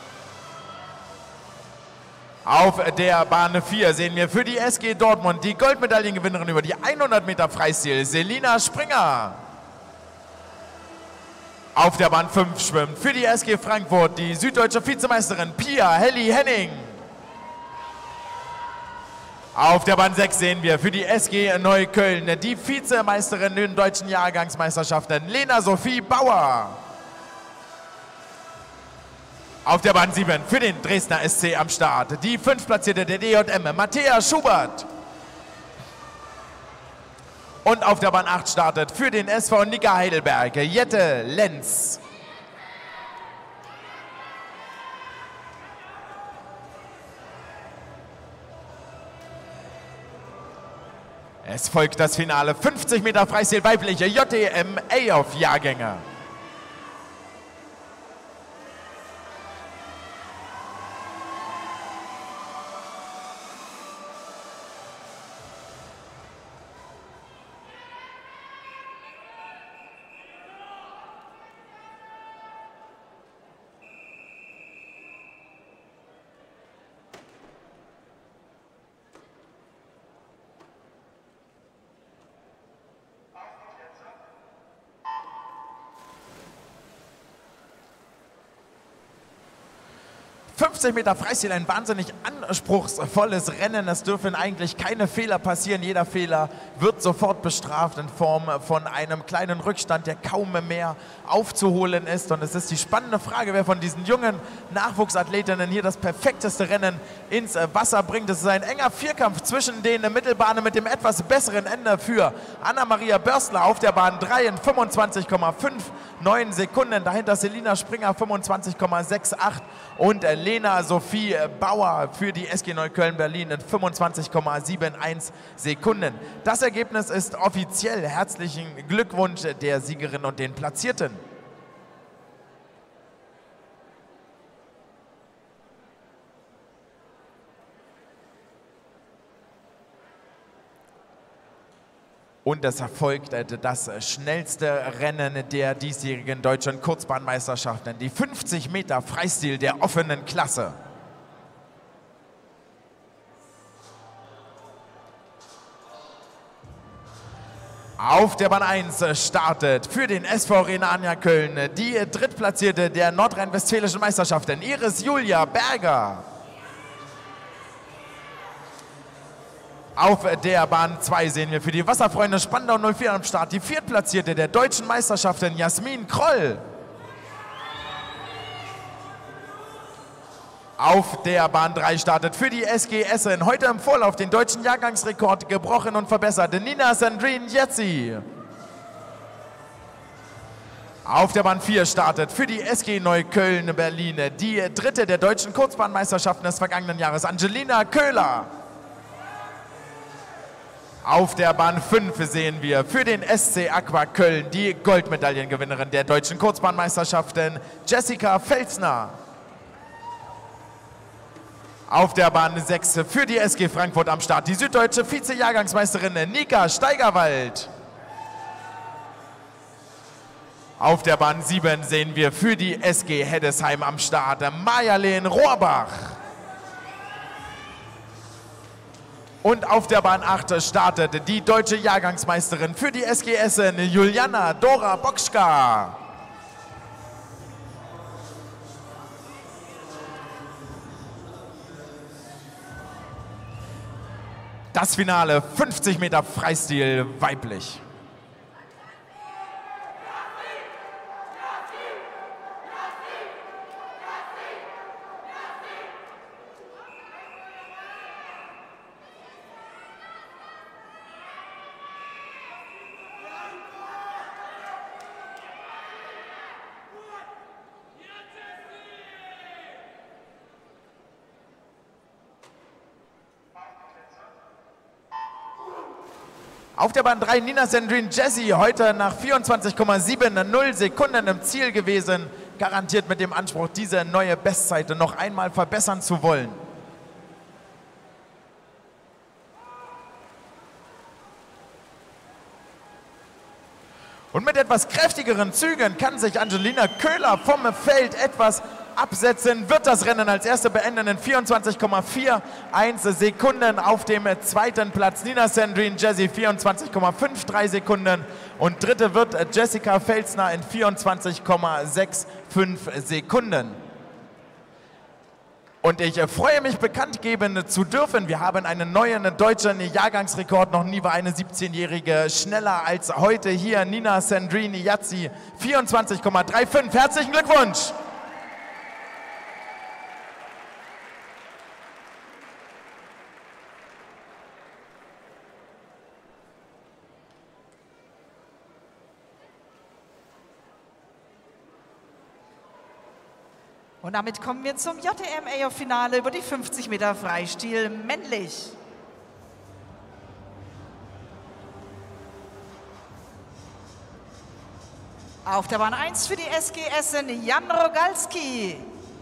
Auf der Bahn vier sehen wir für die S G Dortmund die Goldmedaillengewinnerin über die hundert Meter Freistil Selina Springer. Auf der Bahn fünf schwimmt für die S G Frankfurt die süddeutsche Vizemeisterin Pia Helly Henning. Auf der Bahn sechs sehen wir für die S G Neukölln die Vizemeisterin in den deutschen Jahrgangsmeisterschaften Lena Sophie Bauer. Auf der Bahn sieben für den Dresdner S C am Start die fünftplatzierte der D J M Matthäa Schubert. Und auf der Bahn acht startet für den S V Nicker Heidelberg Jette Lenz. Es folgt das Finale fünfzig Meter Freistil weibliche J D M A-Off-Jahrgänge. fünfzig Meter Freistil, ein wahnsinnig anspruchsvolles Rennen. Es dürfen eigentlich keine Fehler passieren. Jeder Fehler wird sofort bestraft in Form von einem kleinen Rückstand, der kaum mehr aufzuholen ist. Und es ist die spannende Frage, wer von diesen jungen Nachwuchsathletinnen hier das perfekteste Rennen ins Wasser bringt. Es ist ein enger Vierkampf zwischen den Mittelbahnen mit dem etwas besseren Ende für Anna-Maria Börstler auf der Bahn drei in fünfundzwanzig Komma neunundfünfzig Sekunden. Dahinter Selina Springer fünfundzwanzig Komma achtundachtzig und Lena Sophie Bauer für die S G Neukölln Berlin in fünfundzwanzig Komma einundsiebzig Sekunden. Das Ergebnis ist offiziell. Herzlichen Glückwunsch der Siegerin und den Platzierten. Und es erfolgt das schnellste Rennen der diesjährigen deutschen Kurzbahnmeisterschaften, die fünfzig Meter Freistil der offenen Klasse. Auf der Bahn eins startet für den S V Rhenania Köln die Drittplatzierte der nordrhein-westfälischen Meisterschaften, Iris Julia Berger. Auf der Bahn zwei sehen wir für die Wasserfreunde Spandau null vier am Start die Viertplatzierte der deutschen Meisterschaften, Jasmin Kroll. Auf der Bahn drei startet für die S G Essen heute im Vorlauf den deutschen Jahrgangsrekord gebrochen und verbessert Nina Sandrine Jetzi. Auf der Bahn vier startet für die S G Neukölln Berlin die dritte der deutschen Kurzbahnmeisterschaften des vergangenen Jahres, Angelina Köhler. Auf der Bahn fünf sehen wir für den S C Aqua Köln die Goldmedaillengewinnerin der deutschen Kurzbahnmeisterschaften, Jessica Felsner. Auf der Bahn sechs für die S G Frankfurt am Start die süddeutsche Vize-Jahrgangsmeisterin Nika Steigerwald. Auf der Bahn sieben sehen wir für die S G Heddesheim am Start Maja-Leen Rohrbach. Und auf der Bahn acht startet die deutsche Jahrgangsmeisterin für die S G Essen, Juliana Dora Bokschka. Das Finale fünfzig Meter Freistil weiblich. Auf der Bahn drei Nina Sandrine Jetzi, heute nach vierundzwanzig Komma siebzig Sekunden im Ziel gewesen, garantiert mit dem Anspruch, diese neue Bestzeit noch einmal verbessern zu wollen. Und mit etwas kräftigeren Zügen kann sich Angelina Köhler vom Feld etwas absetzen, wird das Rennen als erste beenden in vierundzwanzig Komma einundvierzig Sekunden. Auf dem zweiten Platz Nina Sandrine Jetzi vierundzwanzig Komma dreiundfünfzig Sekunden und dritte wird Jessica Felsner in vierundzwanzig Komma fünfundsechzig Sekunden. Und ich freue mich, bekannt geben zu dürfen, wir haben einen neuen deutschen Jahrgangsrekord. Noch nie war eine siebzehnjährige schneller als heute hier, Nina Sandrine Jetzi, vierundzwanzig Komma fünfunddreißig. Herzlichen Glückwunsch! Und damit kommen wir zum J T M A-Finale über die fünfzig Meter Freistil männlich. Auf der Bahn eins für die S G Essen Jan Rogalski.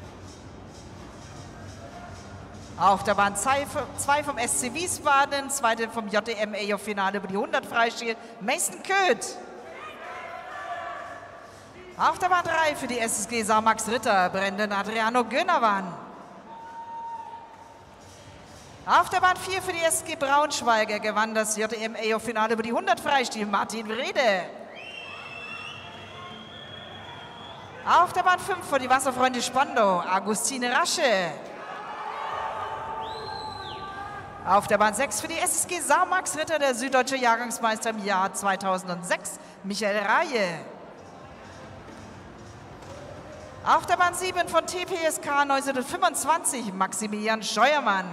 Auf der Bahn zwei vom S C Wiesbaden, zweite vom J T M A-Finale über die hundert Freistil Mason Köth. Auf der Bahn drei für die S S G Saumax Ritter, Brendan Adriano Gönawan. Auf der Bahn vier für die S S G Braunschweiger gewann das J T M A-Finale über die hundert Freistil Martin Wrede. Auf der Bahn fünf für die Wasserfreunde Spandau, Agustine Rasche. Auf der Bahn sechs für die S S G Saumax Ritter, der süddeutsche Jahrgangsmeister im Jahr zweitausendsechs, Michael Reihe. Auf der Bahn sieben von T P S K neunzehnhundertfünfundzwanzig, Maximilian Scheuermann.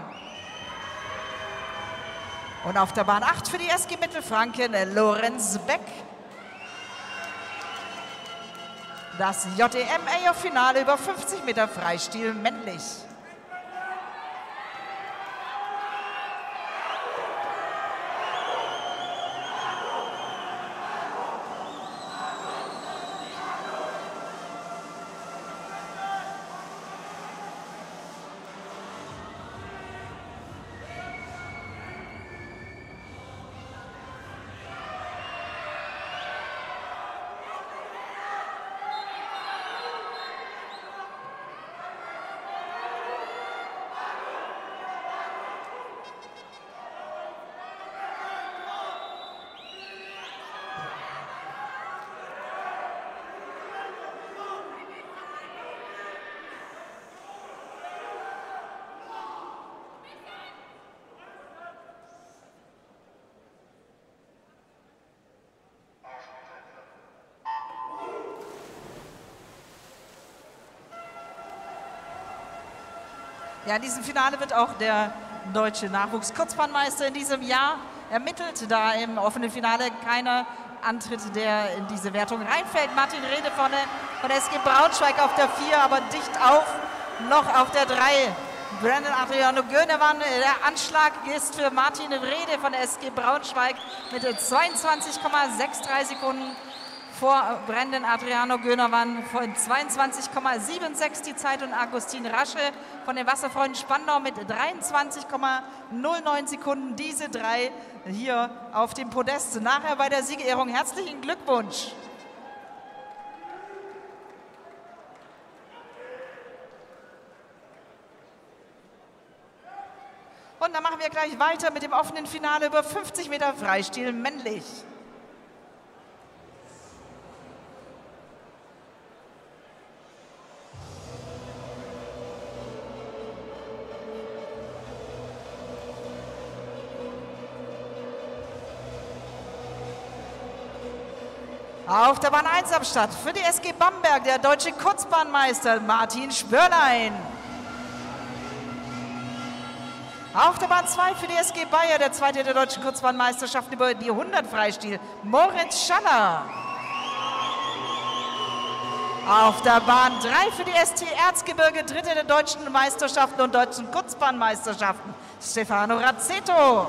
Und auf der Bahn acht für die S G Mittelfranken, Lorenz Beck. Das J T M A-Finale über fünfzig Meter Freistil männlich. Ja, in diesem Finale wird auch der deutsche Nachwuchs-Kurzbahnmeister in diesem Jahr ermittelt, da im offenen Finale keiner antritt, der in diese Wertung reinfällt. Martin Rede vorne von S G Braunschweig auf der vier, aber dicht auf, noch auf der drei. Brandon Adriano Gönewan, der Anschlag ist für Martin Rede von S G Braunschweig mit zweiundzwanzig Komma dreiundsechzig Sekunden vor Brandon Adriano Gönewan, von zweiundzwanzig Komma sechsundsiebzig die Zeit, und Augustin Rasche von den Wasserfreunden Spandau mit dreiundzwanzig Komma null neun Sekunden. Diese drei hier auf dem Podest. Nachher bei der Siegerehrung herzlichen Glückwunsch. Und dann machen wir gleich weiter mit dem offenen Finale über fünfzig Meter Freistil männlich. Auf der Bahn eins am Start für die S G Bamberg der deutsche Kurzbahnmeister Martin Spörlein. Auf der Bahn zwei für die S G Bayer der zweite der deutschen Kurzbahnmeisterschaften über die hundert Freistil Moritz Schaller. Auf der Bahn drei für die S T Erzgebirge dritte der deutschen Meisterschaften und deutschen Kurzbahnmeisterschaften Stefano Razzetto.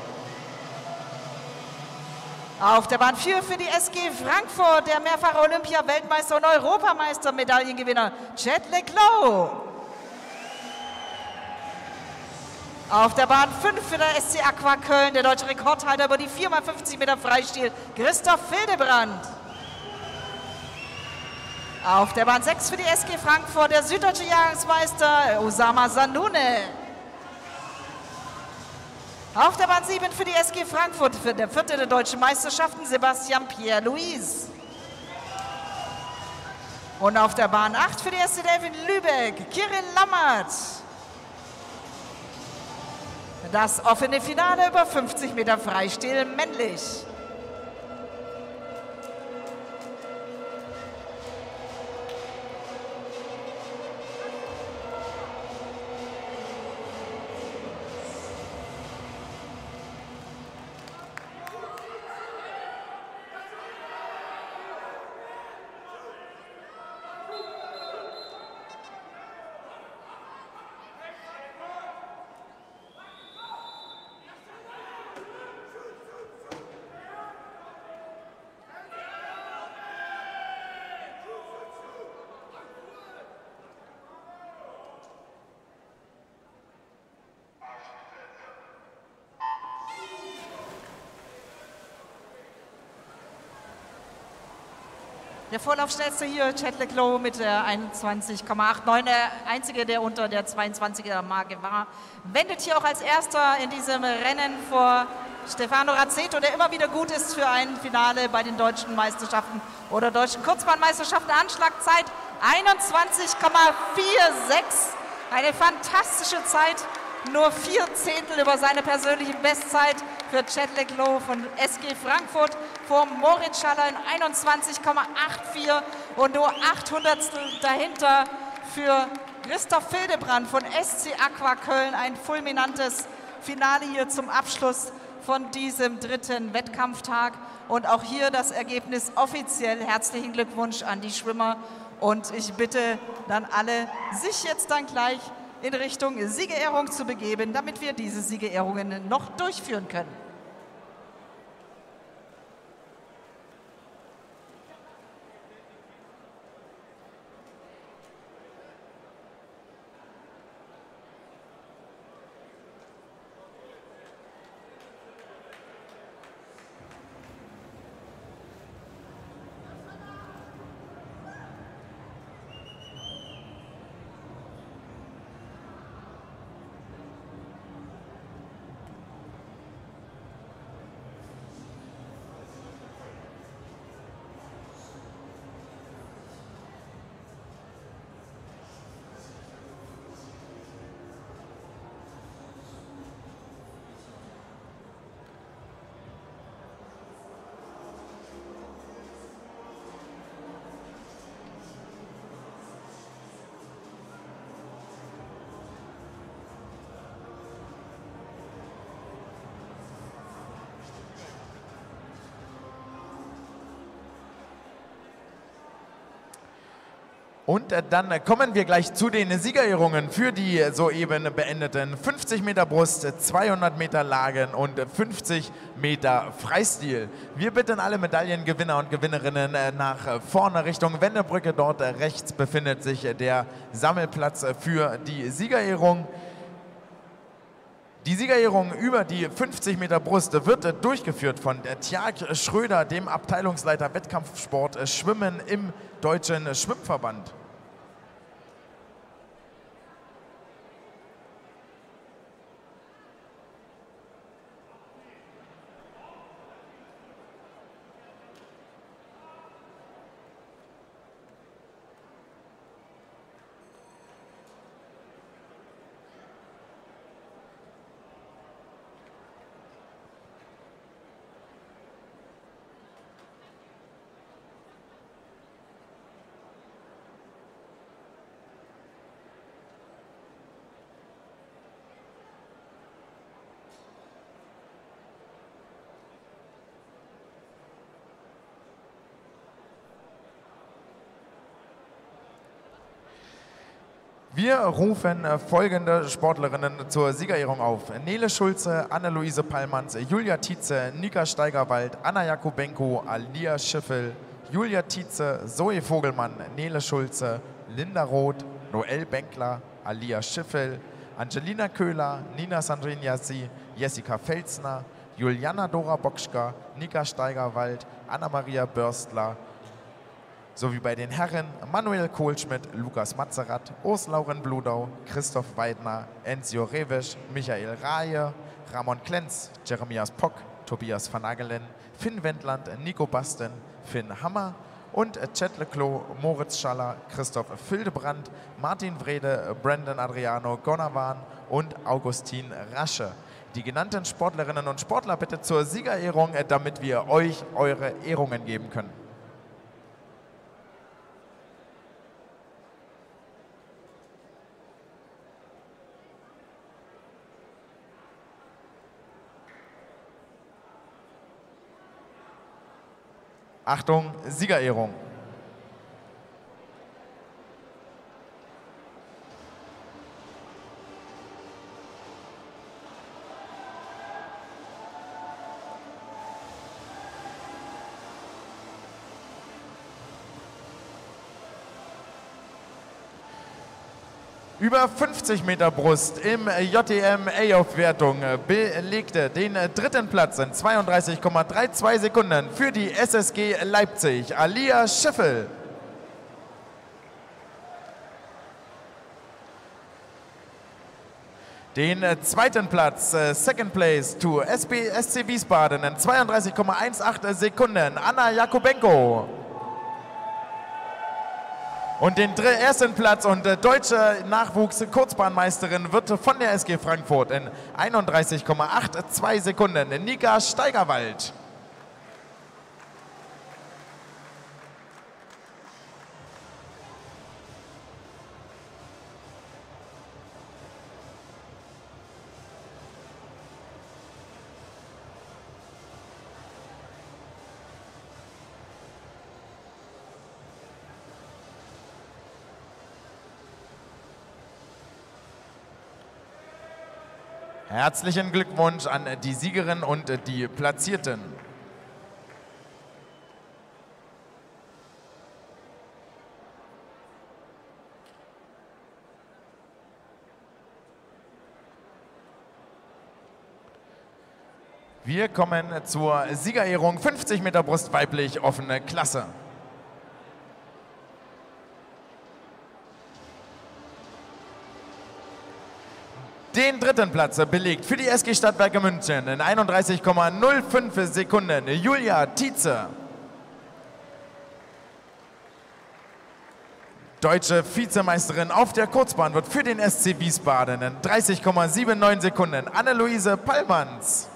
Auf der Bahn vier für die S G Frankfurt der mehrfache Olympia-Weltmeister und Europameister-Medaillengewinner Chad Leclos. Auf der Bahn fünf für der S C Aqua Köln der deutsche Rekordhalter über die vier mal fünfzig Meter Freistil Christoph Hildebrand. Auf der Bahn sechs für die S G Frankfurt der süddeutsche Jahrgangsmeister Osama Sanune. Auf der Bahn sieben für die S G Frankfurt für der vierte der deutschen Meisterschaften Sebastian Pierre-Louis. Und auf der Bahn acht für die S C Delfin Lübeck Kirill Lammert. Das offene Finale über fünfzig Meter Freistil männlich. Der Vorlaufschnellste hier, Chad Leclos mit der einundzwanzig Komma neunundachtzig, der einzige, der unter der zweiundzwanziger Marke war, wendet hier auch als erster in diesem Rennen vor Stefano Razzetto, der immer wieder gut ist für ein Finale bei den deutschen Meisterschaften oder deutschen Kurzbahnmeisterschaften. Anschlagzeit einundzwanzig Komma sechsundvierzig, eine fantastische Zeit, nur vier Zehntel über seine persönliche Bestzeit für Chad Leclos von S G Frankfurt vor Moritz Schaller in einundzwanzig Komma vierundachtzig und nur acht Hundertstel dahinter für Christoph Hildebrand von S C Aqua Köln. Ein fulminantes Finale hier zum Abschluss von diesem dritten Wettkampftag. Und auch hier das Ergebnis offiziell. Herzlichen Glückwunsch an die Schwimmer. Und ich bitte dann alle, sich jetzt dann gleich in Richtung Siegerehrung zu begeben, damit wir diese Siegerehrungen noch durchführen können. Und dann kommen wir gleich zu den Siegerehrungen für die soeben beendeten fünfzig Meter Brust, zweihundert Meter Lagen und fünfzig Meter Freistil. Wir bitten alle Medaillengewinner und Gewinnerinnen nach vorne Richtung Wendebrücke. Dort rechts befindet sich der Sammelplatz für die Siegerehrung. Die Siegerehrung über die fünfzig Meter Brust wird durchgeführt von Tjark Schröder, dem Abteilungsleiter Wettkampfsport Schwimmen im Deutschen Schwimmverband. Wir rufen folgende Sportlerinnen zur Siegerehrung auf: Nele Schulze, Anne-Luise Pallmanns, Julia Tietze, Nika Steigerwald, Anna Jakubenko, Alia Schiffel, Julia Tietze, Zoe Vogelmann, Nele Schulze, Linda Roth, Noel Benkler, Alia Schiffel, Angelina Köhler, Nina Sandrin-Jassi, Jessica Felsner, Juliana Dora Bokschka, Nika Steigerwald, Anna-Maria Börstler, sowie bei den Herren Manuel Kohlschmidt, Lukas Mazerat, Urs-Lauren Bludau, Christoph Weidner, Enzio Rewisch, Michael Rahe, Ramon Klenz, Jeremias Pock, Tobias van Agelen, Finn Wendland, Nico Basten, Finn Hammer und Chet Leclos, Moritz Schaller, Christoph Fildebrand, Martin Wrede, Brandon Adriano Gonawan und Augustin Rasche. Die genannten Sportlerinnen und Sportler bitte zur Siegerehrung, damit wir euch eure Ehrungen geben können. Achtung, Siegerehrung. Über fünfzig Meter Brust im J T M A-Aufwertung belegte den dritten Platz in zweiunddreißig Komma zweiunddreißig Sekunden für die S S G Leipzig Alia Schiffel. Den zweiten Platz, Second Place to S B S C Wiesbaden in zweiunddreißig Komma achtzehn Sekunden Anna Jakubenko. Und den ersten Platz und äh, deutsche Nachwuchs-Kurzbahnmeisterin wird von der S G Frankfurt in einunddreißig Komma zweiundachtzig Sekunden Nika Steigerwald. Herzlichen Glückwunsch an die Siegerin und die Platzierten. Wir kommen zur Siegerehrung fünfzig Meter Brust weiblich offene Klasse. Den dritten Platz belegt für die S G Stadtwerke München in einunddreißig Komma null fünf Sekunden Julia Tietze. Deutsche Vizemeisterin auf der Kurzbahn wird für den S C Wiesbaden in dreißig Komma neunundsiebzig Sekunden Anne-Luise Pallmanns.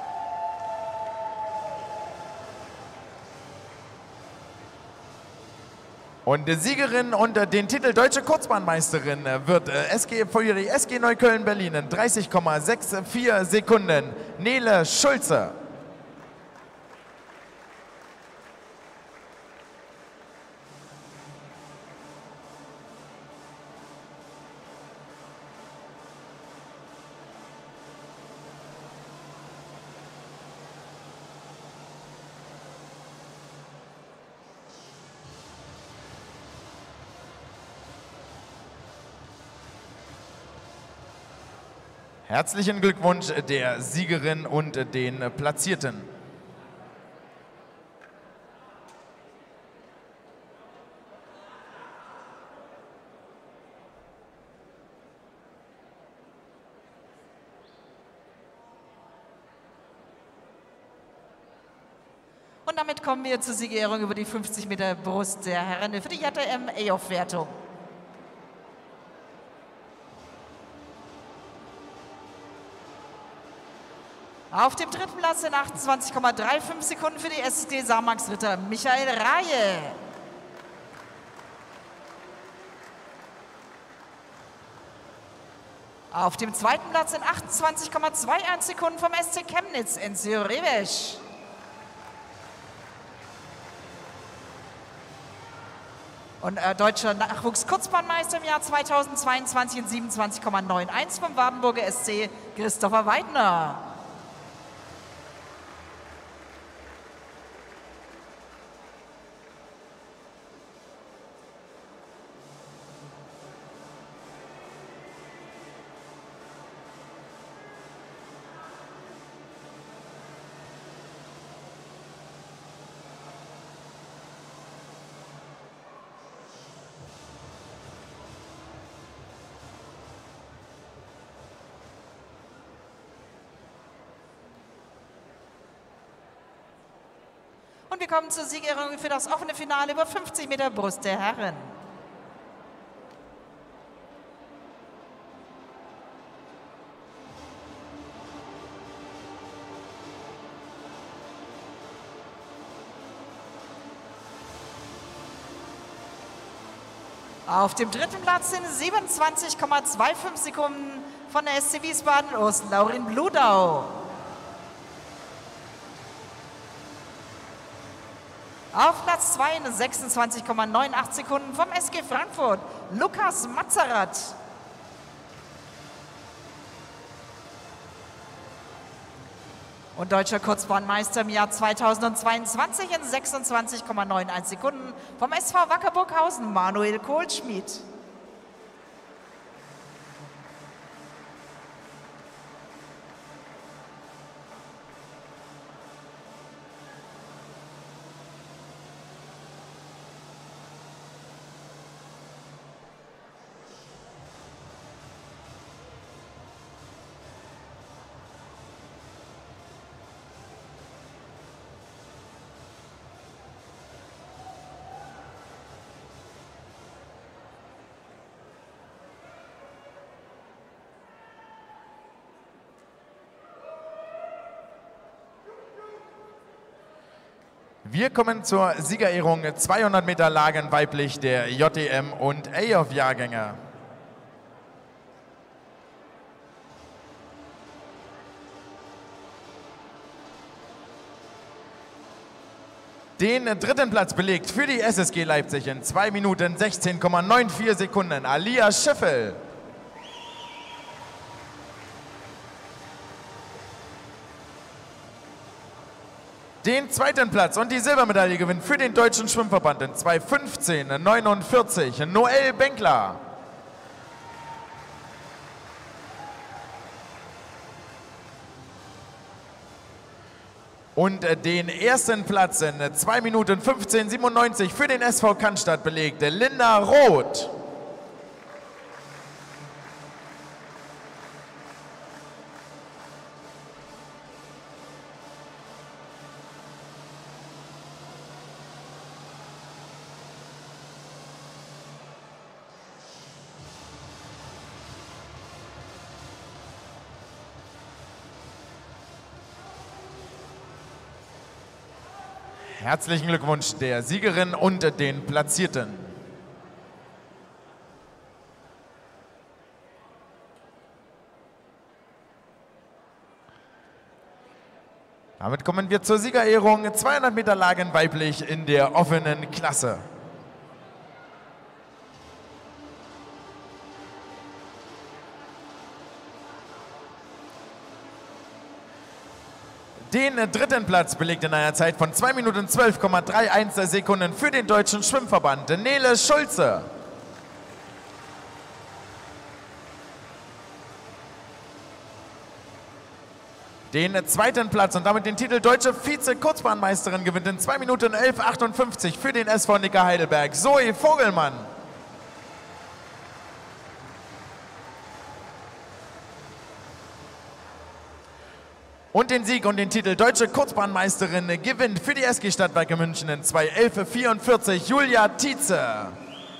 Und die Siegerin und den Titel Deutsche Kurzbahnmeisterin wird S G, für die S G Neukölln Berlin in dreißig Komma vierundsechzig Sekunden Nele Schulze. Herzlichen Glückwunsch der Siegerin und den Platzierten. Und damit kommen wir zur Siegerehrung über die fünfzig Meter Brust der Herren für die J M A-Aufwertung. Auf dem dritten Platz in achtundzwanzig Komma fünfunddreißig Sekunden für die S S G Samax-Ritter Michael Rahe. Auf dem zweiten Platz in achtundzwanzig Komma einundzwanzig Sekunden vom S C Chemnitz Enzio Revesch. Und äh, deutscher Nachwuchs-Kurzbahnmeister im Jahr zweitausendzweiundzwanzig in siebenundzwanzig Komma einundneunzig vom Wartenburger S C Christopher Weidner. Und wir kommen zur Siegerehrung für das offene Finale über fünfzig Meter Brust der Herren. Auf dem dritten Platz in siebenundzwanzig Komma fünfundzwanzig Sekunden von der S C Wiesbaden Osten Laurin Bludau. Auf Platz zwei in sechsundzwanzig Komma achtzig Sekunden vom S G Frankfurt, Lukas Mazerat. Und deutscher Kurzbahnmeister im Jahr zweitausendzweiundzwanzig in sechsundzwanzig Komma einundneunzig Sekunden vom S V Wacker Burghausen, Manuel Kohlschmidt. Wir kommen zur Siegerehrung zweihundert Meter Lagen weiblich der J D M und A-Jahrgänge. Den dritten Platz belegt für die S S G Leipzig in zwei Minuten sechzehn Komma vierundneunzig Sekunden Alia Schiffel. Den zweiten Platz und die Silbermedaille gewinnt für den Deutschen Schwimmverband in zwei fünfzehn neunundvierzig Noel Benkler. Und den ersten Platz in zwei Minuten fünfzehn siebenundneunzig für den S V Cannstatt belegte Linda Roth. Herzlichen Glückwunsch der Siegerin und den Platzierten. Damit kommen wir zur Siegerehrung zweihundert Meter Lagen weiblich in der offenen Klasse. Den dritten Platz belegt in einer Zeit von zwei Minuten zwölf Komma einunddreißig Sekunden für den Deutschen Schwimmverband Nele Schulze. Den zweiten Platz und damit den Titel Deutsche Vize-Kurzbahnmeisterin gewinnt in zwei Minuten elf achtundfünfzig für den S V Neckar Heidelberg, Zoe Vogelmann. Und den Sieg und den Titel Deutsche Kurzbahnmeisterin gewinnt für die S G Stadtwerke München in zwei elf vierundvierzig Julia Tietze.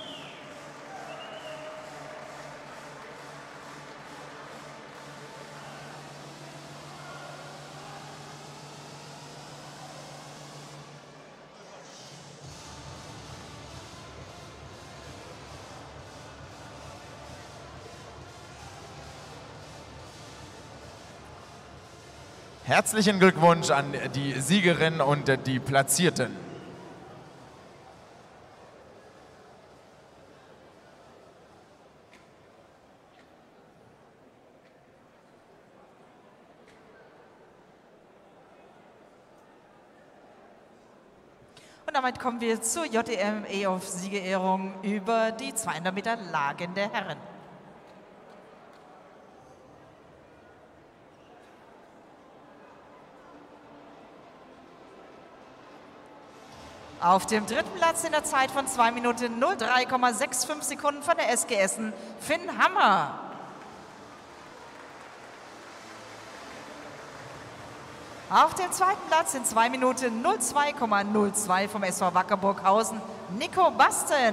Herzlichen Glückwunsch an die Siegerin und die Platzierten. Und damit kommen wir zur J D M E-Off-Siegerehrung über die zweihundert Meter Lagen der Herren. Auf dem dritten Platz in der Zeit von zwei Minuten null drei Komma fünfundsechzig Sekunden von der S G Essen, Finn Hammer. Auf dem zweiten Platz in zwei Minuten null zwei Komma null zwei vom S V Wacker Burghausen, Nico Basten.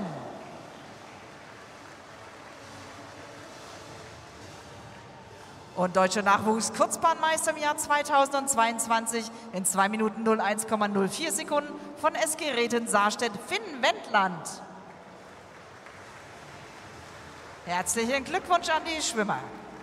Und deutscher Nachwuchs-Kurzbahnmeister im Jahr zweitausendzweiundzwanzig in zwei Minuten null eins Komma null vier Sekunden von S G Reten Saarstedt, Finn Wendland. Herzlichen Glückwunsch an die Schwimmer.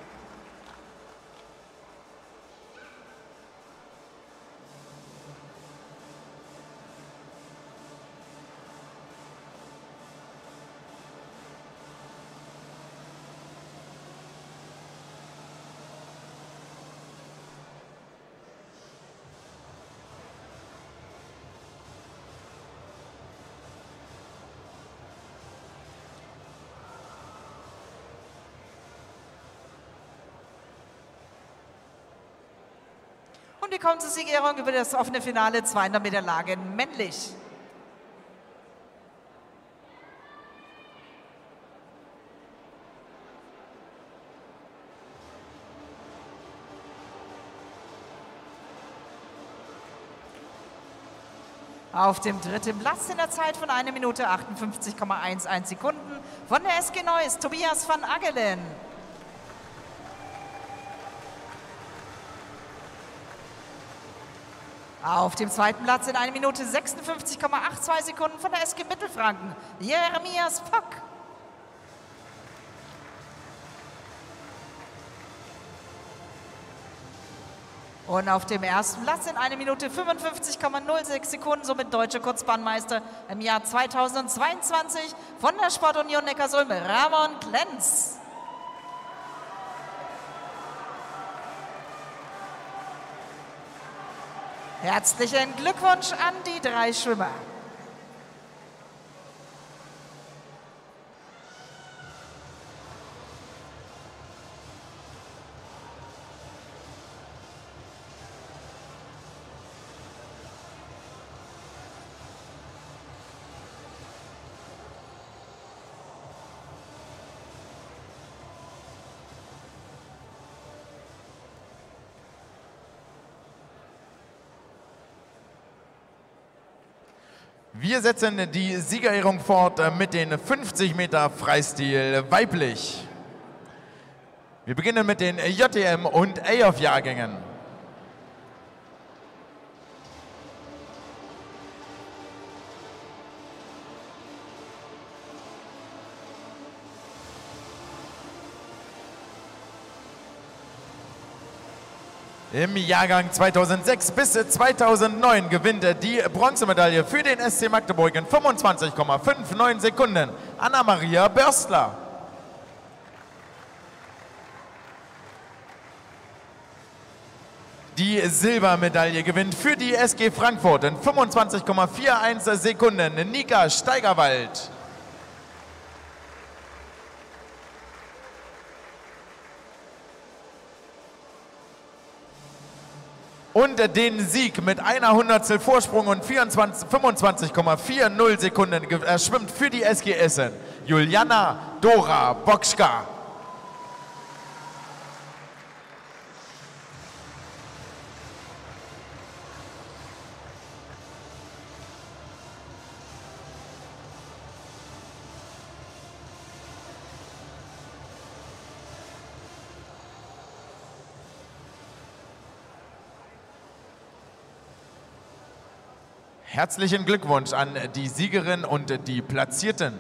Und wir kommen zur Siegerehrung über das offene Finale zweihundert Meter Lagen männlich. Auf dem dritten Platz in der Zeit von einer Minute achtundfünfzig Komma elf Sekunden von der S G Neuss, Tobias van Agelen. Auf dem zweiten Platz in einer Minute sechsundfünfzig Komma zweiundachtzig Sekunden von der S G Mittelfranken, Jeremias Pock. Und auf dem ersten Platz in einer Minute fünfundfünfzig Komma null sechs Sekunden, somit deutscher Kurzbahnmeister im Jahr zweitausendzweiundzwanzig von der Sportunion Neckarsulm, Ramon Klenz. Herzlichen Glückwunsch an die drei Schwimmer. Wir setzen die Siegerehrung fort mit den fünfzig Meter Freistil weiblich. Wir beginnen mit den J D M und A-Off-Jahrgängen. Im Jahrgang zweitausendsechs bis zweitausendneun gewinnt die Bronzemedaille für den S C Magdeburg in fünfundzwanzig Komma neunundfünfzig Sekunden Anna-Maria Börstler. Die Silbermedaille gewinnt für die S G Frankfurt in fünfundzwanzig Komma einundvierzig Sekunden Nika Steigerwald. Und den Sieg mit einer Hundertstel Vorsprung und fünfundzwanzig Komma vierzig Sekunden äh, schwimmt für die S G Essen Juliana Dora Bokschka. Herzlichen Glückwunsch an die Siegerin und die Platzierten.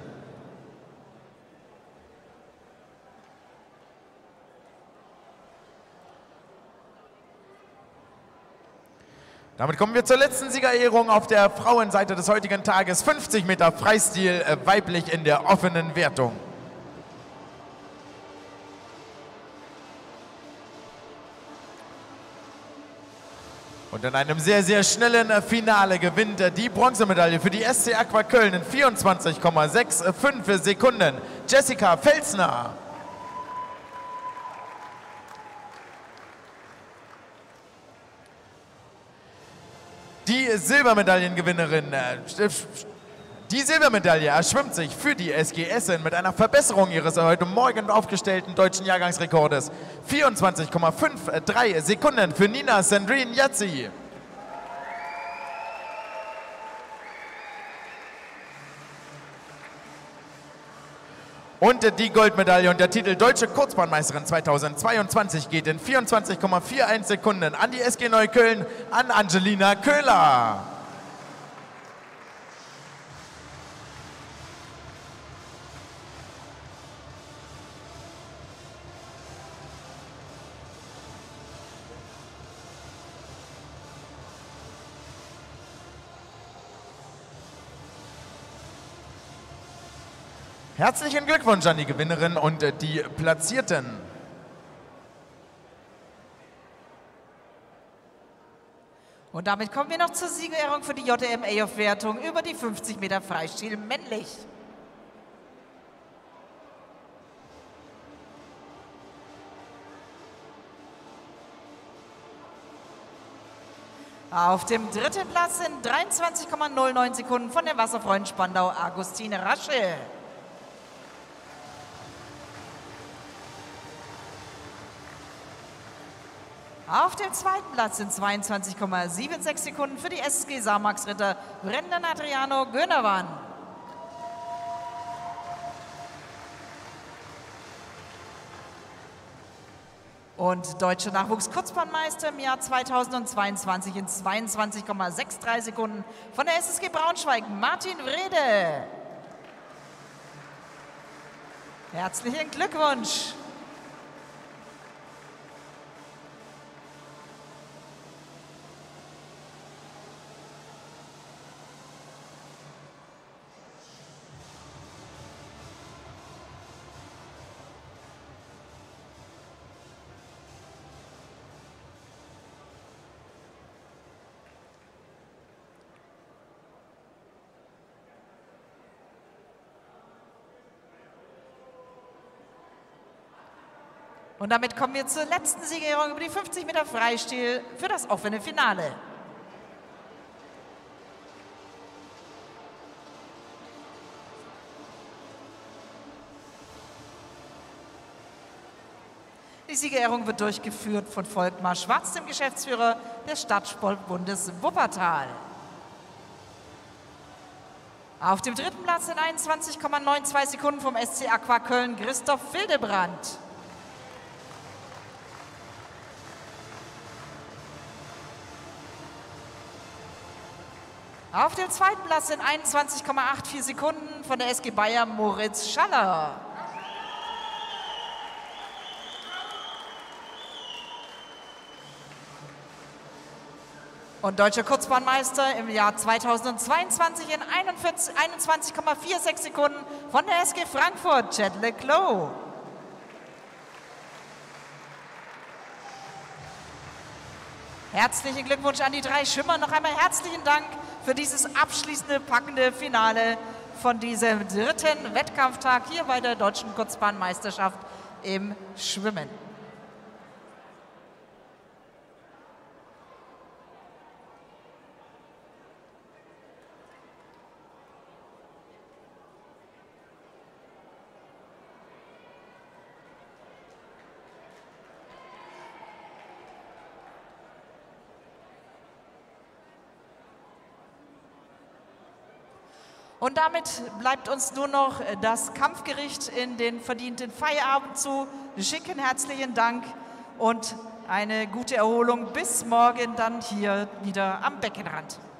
Damit kommen wir zur letzten Siegerehrung auf der Frauenseite des heutigen Tages. fünfzig Meter Freistil weiblich in der offenen Wertung. Und in einem sehr, sehr schnellen Finale gewinnt die Bronzemedaille für die S C Aqua Köln in vierundzwanzig Komma fünfundsechzig Sekunden Jessica Felsner. Die Silbermedaillengewinnerin, die Silbermedaille erschwimmt sich für die S G Essen mit einer Verbesserung ihres heute Morgen aufgestellten deutschen Jahrgangsrekordes. vierundzwanzig Komma dreiundfünfzig Sekunden für Nina Sandrine Yazzi. Und die Goldmedaille und der Titel Deutsche Kurzbahnmeisterin zweitausendzweiundzwanzig geht in vierundzwanzig Komma einundvierzig Sekunden an die S G Neukölln, an Angelina Köhler. Herzlichen Glückwunsch an die Gewinnerin und die Platzierten. Und damit kommen wir noch zur Siegerehrung für die J M A-Wertung über die fünfzig Meter Freistil männlich. Auf dem dritten Platz sind dreiundzwanzig Komma null neun Sekunden von der Wasserfreund Spandau Agustine Rasche. Auf dem zweiten Platz sind zweiundzwanzig Komma sechsundsiebzig Sekunden für die S G Samax-Ritter Brendan Adriano Gönerwan. Und deutsche Nachwuchs-Kurzbahnmeister im Jahr zweitausendzweiundzwanzig in zweiundzwanzig Komma dreiundsechzig Sekunden von der S S G Braunschweig Martin Wrede. Herzlichen Glückwunsch! Und damit kommen wir zur letzten Siegerehrung über die fünfzig Meter Freistil für das offene Finale. Die Siegerehrung wird durchgeführt von Volkmar Schwarz, dem Geschäftsführer des Stadtsportbundes Wuppertal. Auf dem dritten Platz in einundzwanzig Komma zweiundneunzig Sekunden vom S C Aqua Köln Christoph Wildebrandt. Auf dem zweiten Platz in einundzwanzig Komma vierundachtzig Sekunden von der S G Bayer Moritz Schaller. Und deutscher Kurzbahnmeister im Jahr zweitausendzweiundzwanzig in einundzwanzig Komma sechsundvierzig Sekunden von der S G Frankfurt Chad Leclos. Herzlichen Glückwunsch an die drei Schwimmer. Noch einmal herzlichen Dank für dieses abschließende, packende Finale von diesem dritten Wettkampftag hier bei der Deutschen Kurzbahnmeisterschaft im Schwimmen. Und damit bleibt uns nur noch das Kampfgericht in den verdienten Feierabend zu schicken. Herzlichen Dank und eine gute Erholung. Bis morgen dann hier wieder am Beckenrand.